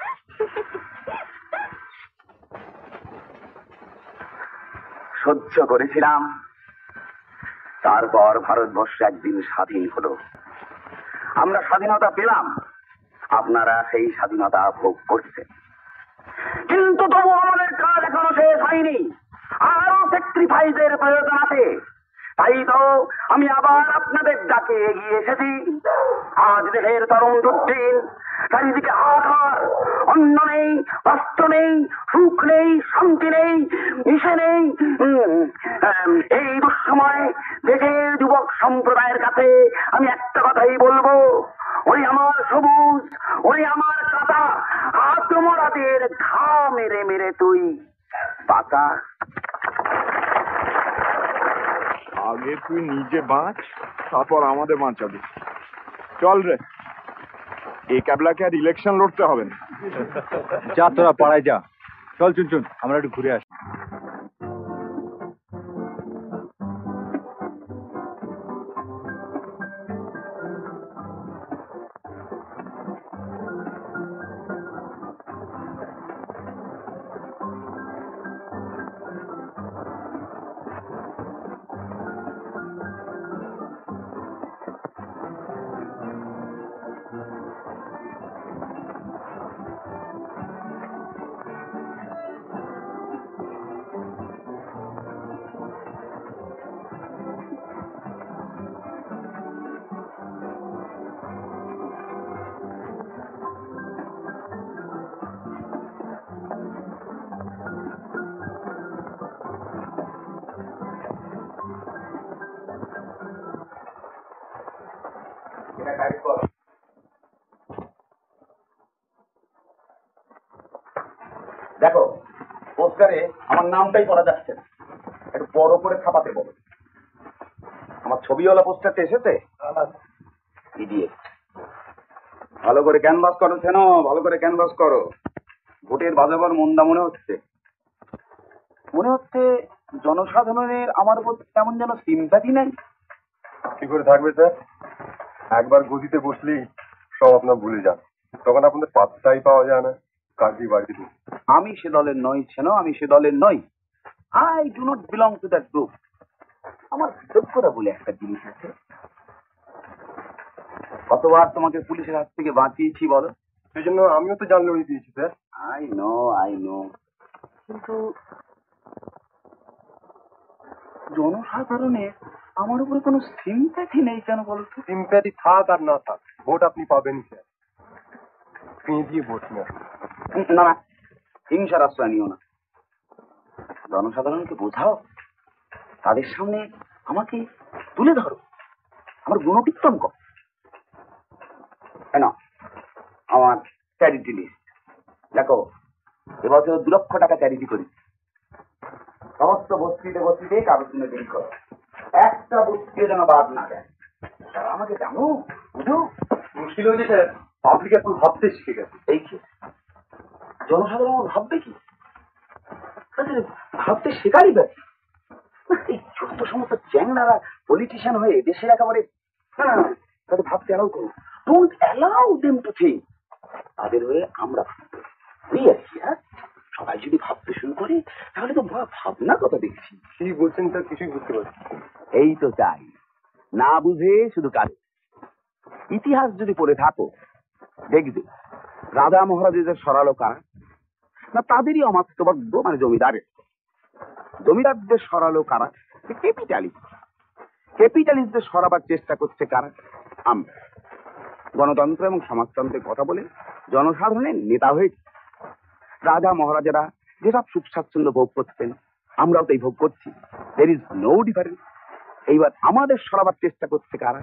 সহ্য করেছিলাম। তারপর ভারতবর্ষ একদিন স্বাধীন হলো, আমরা স্বাধীনতা পেলাম, আপনারা সেই স্বাধীনতা ভোগ করছেন। কিন্তু তবু আমাদের কাজ এখনো শেষ হয়নি। আরো স্যাক্রিফাইসের প্রয়োজন আছে। তাই তো আমি আবার আপনাদের ডাকে এগিয়ে এসেছি। আজ দেহের তরুণ দুর্দিন, চারিদিকে হাহাকার, অন্ন নেই, বস্ত্র নেই, সুখ নেই, শান্তি নেই, মিশে নেই। এই দুঃসময় দেশের যুবক সম্প্রদায়ের কাছে আমি একটা কথাই বলবো, ওই আমার সবুজ, ওই আমার কাটা, আত্মরাদের ঘা মেরে মেরে তুই বাঁচা। আগে তুই নিজে বাঁচ, তারপর আমাদের বাঁচাবি। চল রে, এই ক্যাবলাকে আর ইলেকশন লড়তে হবে না। যা তোরা পাড়ায় যা। চল চুন, আমরা একটু ঘুরে আসি। দেখো, পোস্টারে আমার নামটাই পড়া যাচ্ছে না, একটু বড় করে ছাপাতে বলো। আমার ছবিওয়ালা পোস্টারটা এসেছে? ইডিয়েট। ভালো করে ক্যানভাস করো কেন, ভালো করে ক্যানভাস করো। ভোটের বাজাবার মন্দা মনে হচ্ছে। মনে হচ্ছে জনসাধারণের আমার উপর তেমন যেন সিম্প্যাথি নেই। কি করে থাকবে স্যার? একবার গদিতে বসলেই সব আপনার ভুলে যান, তখন আপনাদের পাত্তাই পাওয়া যায় না কাজী বাড়িতে। আমি সে দলের নই, আমি সে দলের নই। I do not belong to that group. আমার যোগ্যতা বলে একটা জিনিস আছে। কতবার তোমাকে পুলিশের হাত থেকে বাঁচিয়েছি বলো? সেই জন্য আমিও তো জান লড়িয়ে দিয়েছি স্যার। আই নো, কিন্তু জনসাধারণের আমার উপরে কোনো সিম্প্যাথি নেই কেন বলো তো? সিম্প্যাথি থাক আর না থাক, ভোট আপনি পাবেনই স্যার। ফিঁ দিয়ে ভোট না। না, হিংসার আশ্রয় নিও না। জনসাধারণকে বোঝাও, তাদের সামনে আমাকে তুলে ধরো, আমার গুণকীর্তন কর। কেন আমার চ্যারিটি লিস্ট দেখো, এবছর 2 লক্ষ টাকা চ্যারিটি করি। সমস্ত বস্তিতে কাগজ কিনে বিল করো, একটা বস্তিও যেন বাদ না দেয়। তারা আমাকে জানো, বুঝো। মুশকিল হয়েছে স্যার, পাবলিক এখন ভাবতে শিখে গেছে। এই কি জনসাধারণ ভাববে কি? ভাবতে শেখারই ব্যাপার। এই যত সমস্ত চ্যাংড়ারা পলিটিশিয়ান হয়ে দেশের একেবারে তাদের ভাবতে অ্যালাউ করো। Don't allow them to think. তাদের হয়ে আমরা সবাই যদি ভাবতে শুরু করে, তাহলে তো ভাবনার কথা দেখছি। কি বলছেন স্যার, কিছুই বুঝতে পারছি। এই তো চাই, না বুঝে শুধু কাজ। ইতিহাস যদি পড়ে থাকো, দেখবে রাজা মহারাজাদের সরালো কারা? না তাদেরই অমাত্যবদ্ধ মানে জমিদারদের সরালো কারা? ক্যাপিটালিস্টদের সরাবার চেষ্টা করছে কারা? আমরা। গণতন্ত্র এবং সমাজতন্ত্রের কথা বলে জনসাধারণের নেতা হয়েছে। রাজা মহারাজারা যেসব সুখ স্বাচ্ছন্দ্য ভোগ করতেন, আমরাও তাই ভোগ করছি। There is no difference. এইবার আমাদের সরাবার চেষ্টা করছে কারা?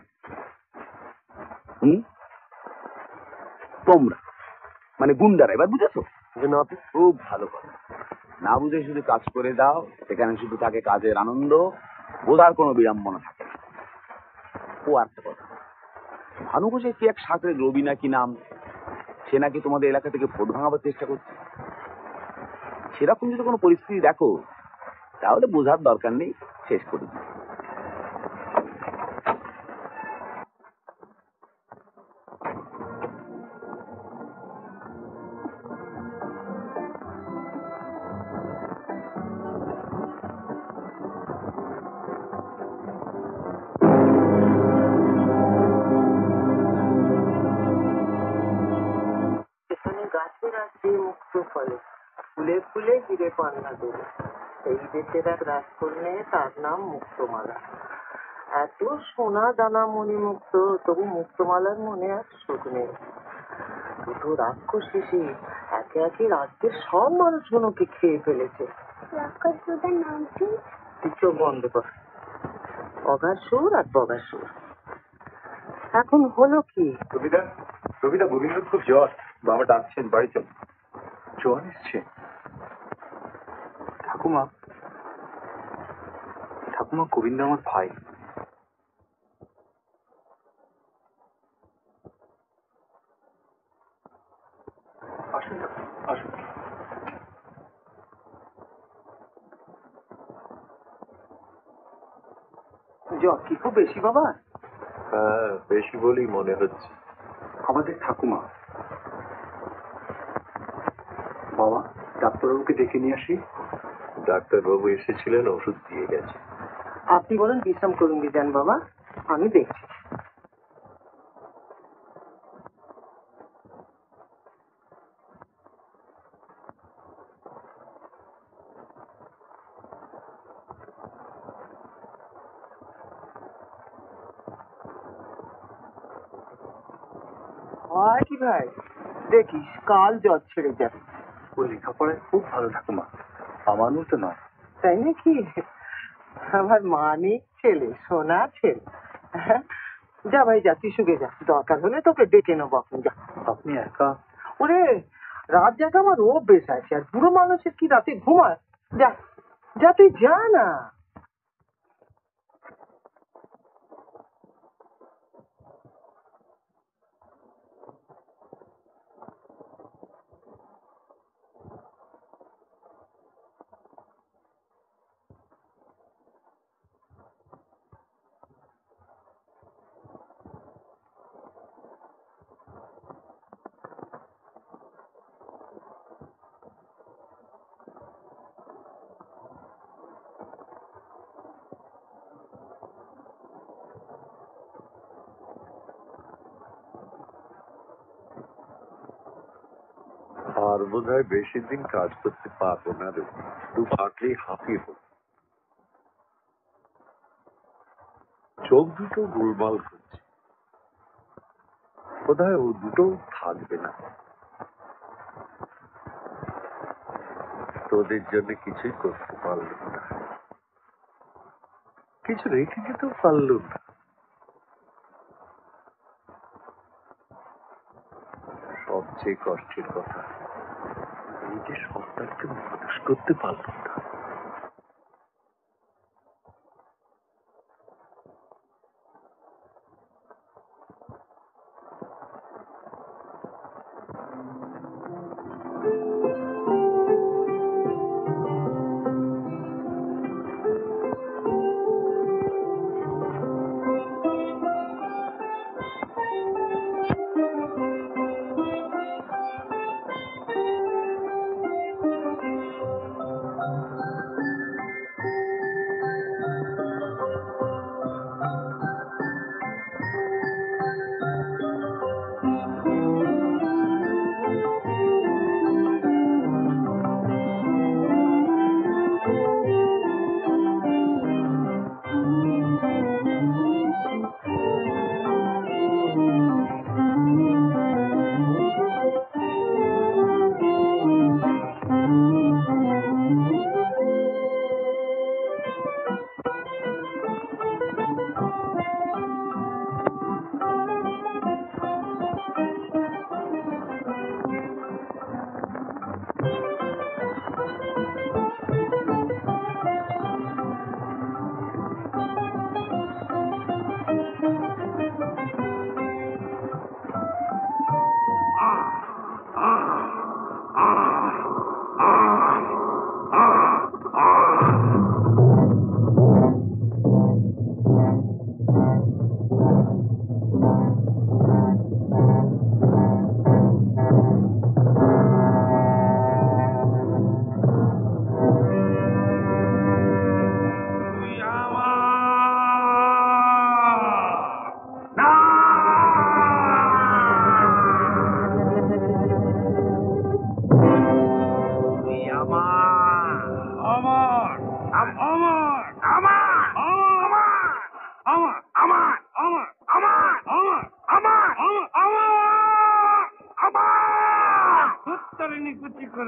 তোমরা মানে গুন্ডারা। এবার বুঝেছো? খুব ভালো কথা। না বুঝে শুধু কাজ করে দাও, সেখানে শুধু থাকে কাজের আনন্দ, বোঝার কোনো বিড়ম্বনা থাকে না। ও একটা কথা, ভানু ঘোষের কি এক সাঁতরে রবি নাকি নাম, সে নাকি তোমাদের এলাকা থেকে ভোট ভাঙাবার চেষ্টা করছে। সেরকম যদি কোনো পরিস্থিতি দেখো, তাহলে বোঝার দরকার নেই, শেষ করে দিই। গাছে গাছে মুক্ত ফলে, ফুলে ফুলে হিরে পান্না দেবে। এই দেশের এক রাজকন্যে, তার নাম মুক্তমালা। এত সোনা দানা মণিমুক্ত, তবু মুক্তমালার মনে আর সুখ নেই। দুটো রাক্ষস এসে একে একে রাজ্যের সব মানুষগুলোকে খেয়ে ফেলেছে। রাক্ষস দুটোর নাম কি? তুই চোখ বন্ধ কর। অগাসুর আর বগাসুর। এখন হলো কি? রবিদা গোবিন্দ খুব জ্বর, বাবা ডাকছেন, বাড়ি চল। জ্বর এসছে? ঠাকুমা, ঠাকুমা গোবিন্দ আমার ভাই। আসুন আসুন। জ্বর কি খুব বেশি বাবা? হ্যাঁ, বেশি বলেই মনে হচ্ছে। আমাদের ঠাকুমা। বাবা, ডাক্তারবাবুকে ডেকে নিয়ে আসি। ডাক্তারবাবু এসেছিলেন, ওষুধ দিয়ে গেছে। আপনি বলেন বিশ্রাম করুন যান বাবা, আমি দেখছি। হয় কি ভাই, দেখিস কাল জ্বর ছেড়ে যাবে। ও লেখাপড়ায় খুব ভালো ঠাকুমা, আমার মতো নয়। তাই নাকি? আমার মানিক ছেলে, সোনা ছেলে। যা ভাই যা, তুই শুকে যা, দরকার হলে তোকে ডেকে নেবো এখন। যা। আপনি একা? ওরে, রাত জাগা আমার অভ্যেস আছে, আর বুড়ো মানুষের কি রাতে ঘুমায়? যা যা, তুই যা না। আর বোধ হয় বেশি দিন কাজ করতে পারবো না রে, দু পাটলেই হাঁপিয়ে পড়ব। চোখ দুটো গোলমাল করছে, বোধ হয় ও দুটো থাকবে না। তোদের জন্য কিছুই করতে পারলাম না, কিছু রেখে যেতেও পারলাম না। সবচেয়ে কষ্টের কথা, নিজের সন্তানকে মানুষ করতে পারলাম না।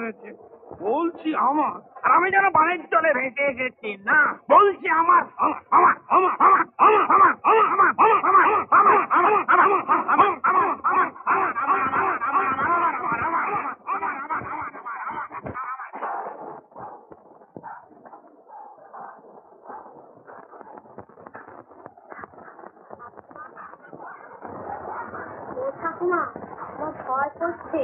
হয়েছে? বলছি আমার, আর আমি যেন বানের জলে ভেসে গেছি। না, বলছি আমার আমার আমার আমার আমার আমার আমার আমার আমার আমার আমার আমার ঠাকুমা, আমার ভয় করছে।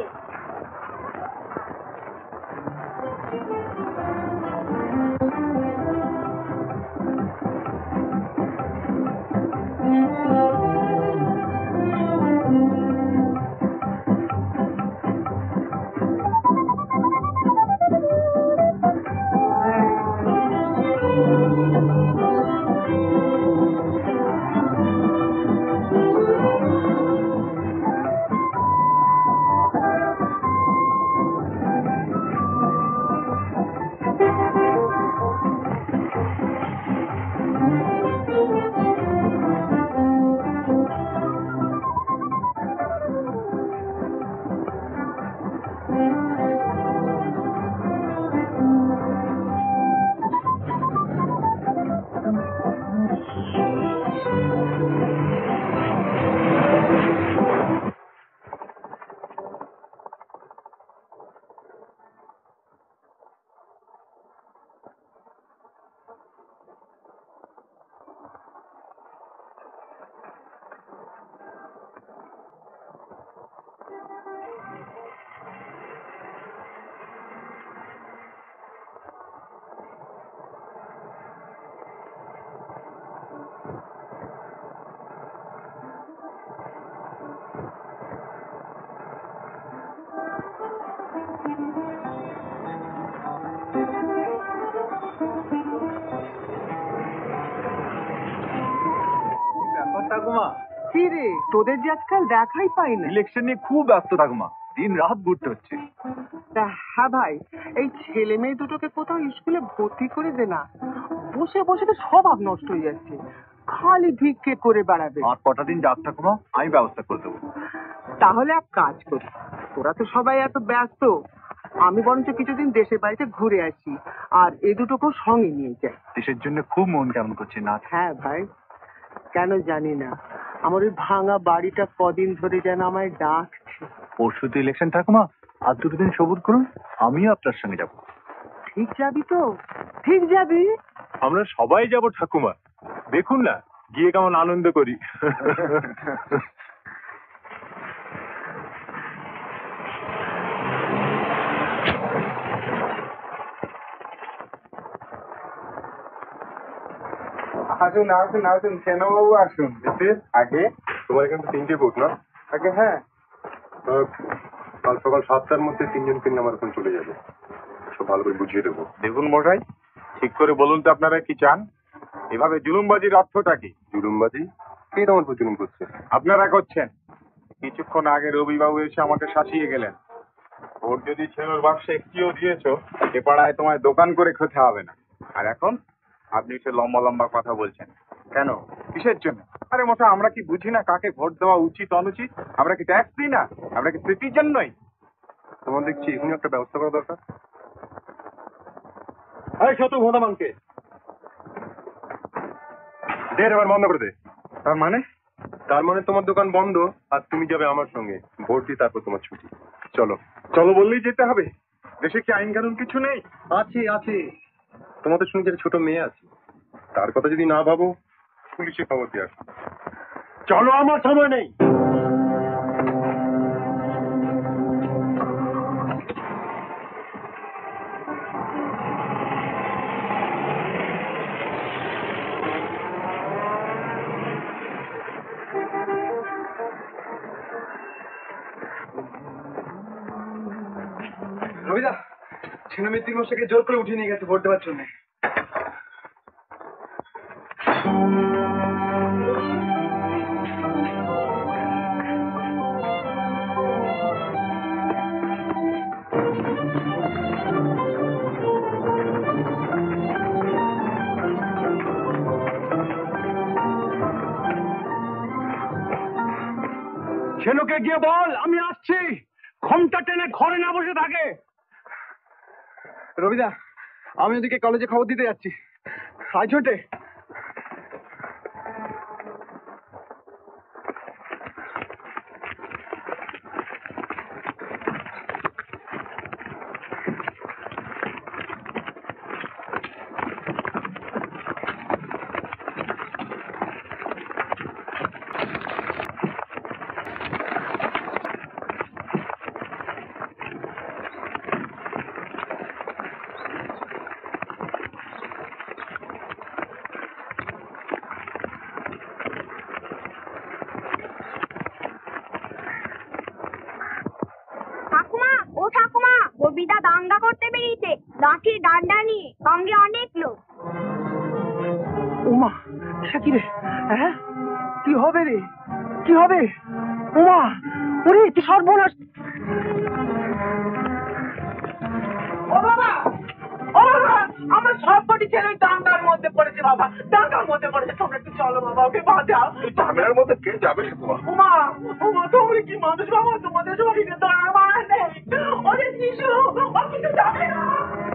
ঠাকুমা, কি রে, তোদের যে আজকাল দেখাই পাই না। ইলেকশন নিয়ে খুব ব্যস্ত ঠাকুমা, দিন রাত ঘুরতে হচ্ছে। হ্যাঁ ভাই, এই ছেলে মেয়ে দুটোকে কোথাও স্কুলে ভর্তি করে দে না। বসে বসে তো স্বভাব নষ্ট হয়ে যাচ্ছে, খালি ভিক্ষে করে বেড়াবে। আর কটা দিন যাক ঠাকুমা, আমি ব্যবস্থা করে দেবো। তাহলে এক কাজ করি, তোরা তো সবাই এত ব্যস্ত, আমি বরঞ্চ কিছুদিন দেশের বাড়িতে ঘুরে আসি, আর এ দুটোকেও সঙ্গে নিয়ে যাই। দেশের জন্য খুব মন কেমন করছে না? হ্যাঁ ভাই, কেন জানি না, আমার ওই ভাঙা বাড়িটা কদিন ধরে যেন আমায় ডাকছে। পরশু তো ইলেকশন ঠাকুমা, আর দুটো দিন সবুর করুন, আমিও আপনার সঙ্গে যাব। ঠিক যাবি তো? ঠিক যাবি? আমরা সবাই যাব ঠাকুমা, দেখুন না গিয়ে কেমন আনন্দ করি। আসুন আসুন আসুন, সেনাবাবু আসুন। আগে তোমার এখানে তো 3টে বুক না? আগে হ্যাঁ, কাল সকাল 7টার মধ্যে 3 জন আমার ওখানে চলে যাবে, সব ভালো করে বুঝিয়ে দেবো। দেখুন মশাই, ঠিক করে বলুন তো আপনারা কি চান? এভাবে জুলুমবাজির অর্থটা কি? জুলুমবাজি? কে তোমার উপর জুলুম করছে? আপনারা করছেন। কিছুক্ষণ আগে রবিবাবু এসে আমাকে শাসিয়ে গেলেন। ভোট যদি ছেলের বাক্সে একটিও দিয়েছো, এ পাড়ায় তোমায় দোকান করে খেতে হবে না। আর এখন আপনি সে লম্বা লম্বা কথা বলছেন কেন? কিসের জন্য? আরে মশাই, আমরা কি বুঝি না কাকে ভোট দেওয়া উচিত অনুচিত? আমরা কি ট্যাক্স দিই না? আমরা কি সিটিজেন নই? তোমার দেখছি এখনই একটা ব্যবস্থা করা দরকার। এই শতু ভোদামানকে দে, এবার বন্ধ করে দে। তার মানে? তার মানে তোমার দোকান বন্ধ, আর তুমি যাবে আমার সঙ্গে ভোট দিয়ে, তারপর তোমার ছুটি। চলো। চলো বললেই যেতে হবে? দেশে কি আইন কানুন কিছু নেই? আছে আছে, তোমাদের সঙ্গে যে ছোট মেয়ে আছে, তার কথা যদি না ভাবো, পুলিশে খবর দিয়ে আসো। চলো, আমার সময় নেই। রবিদা, ছেলে মিত্তির মশাইকে জোর করে উঠিয়ে নিয়ে গেছে ভোট দেওয়ার জন্য। ছেলেকে গিয়ে বল আমি আসছি, ঘোমটা টেনে ঘরে না বসে থাকে। রবিদা, আমি ওদিকে কলেজে খবর দিতে যাচ্ছি। আয় ছোটে। কবিতা দাঙ্গা করতে বেরিয়েছে, লাঠি ডান্ডা নিয়ে, সঙ্গে অনেক লোক। উমা, কি রে? হ্যাঁ, কি হবে রে? কি হবে? উমা, ওরে কি সর্বনাশ! ও বাবা, ও বাবা, আমার সবকটি ছেলে দাঙ্গার মধ্যে পড়েছে বাবা, দাঙ্গার মধ্যে পড়েছে। তোমরা একটু চলো বাবা, ওকে বাঁচাও। ঝামেলার মধ্যে কে যাবে সে তোমার? উমা, উমা, তোমরা কি মানুষ বাবা? তোমাদের শরীরে তো আমার নেই। ওদের শিশু, ও কিছু যাবে না।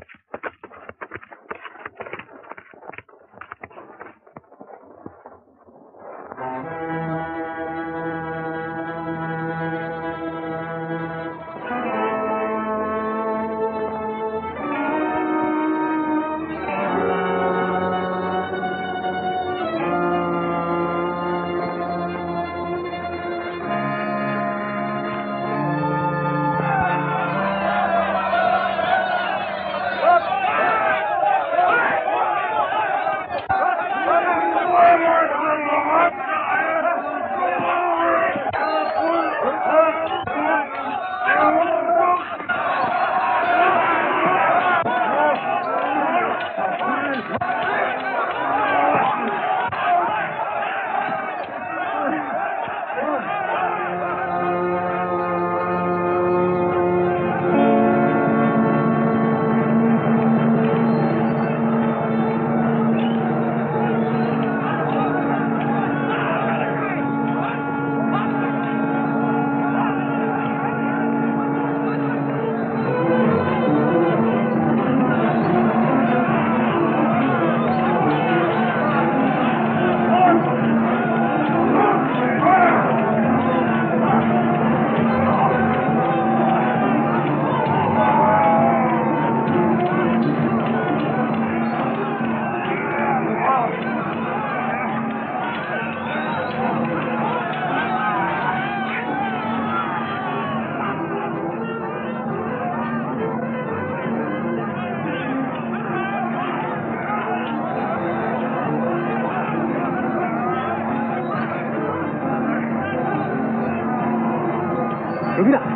রবিদা,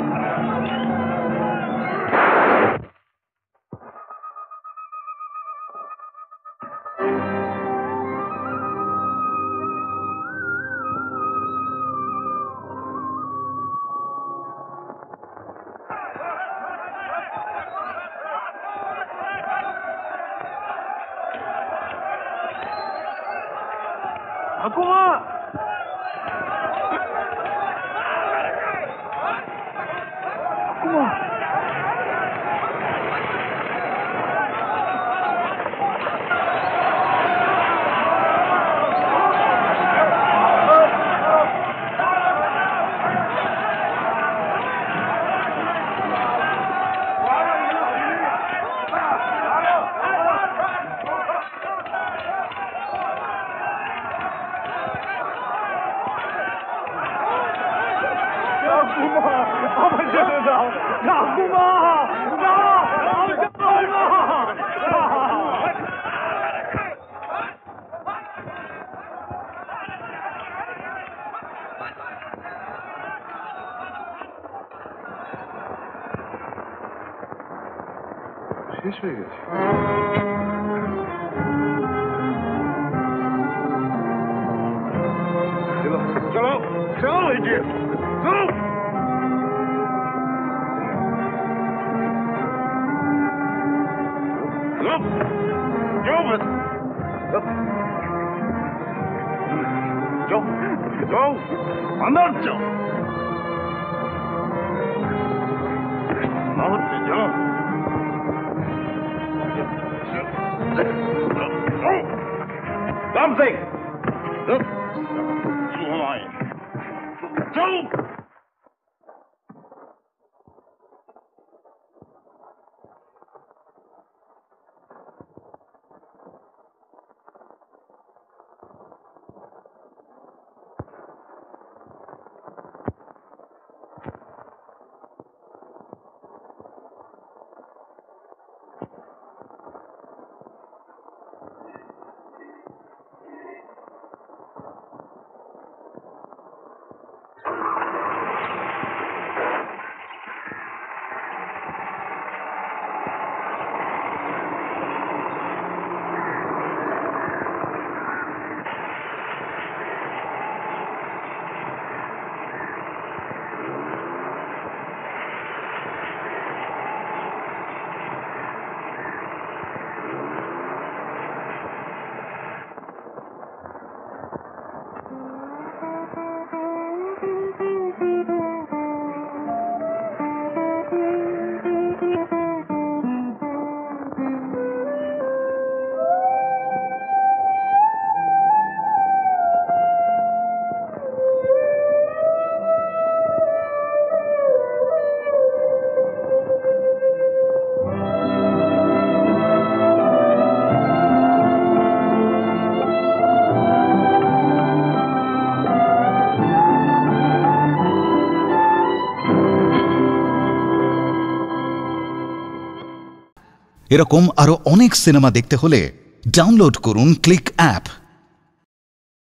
ঠাকুমা, আমার যেতে দাও। ঠাকুমা, না, আমি যাবো না। শেষ হয়ে গেছে। চলো চলো, এই যে চলো। अंदर जाओ, ना होते जाओ। something. এরকম আরো অনেক সিনেমা দেখতে হলে ডাউনলোড করুন ক্লিক অ্যাপ।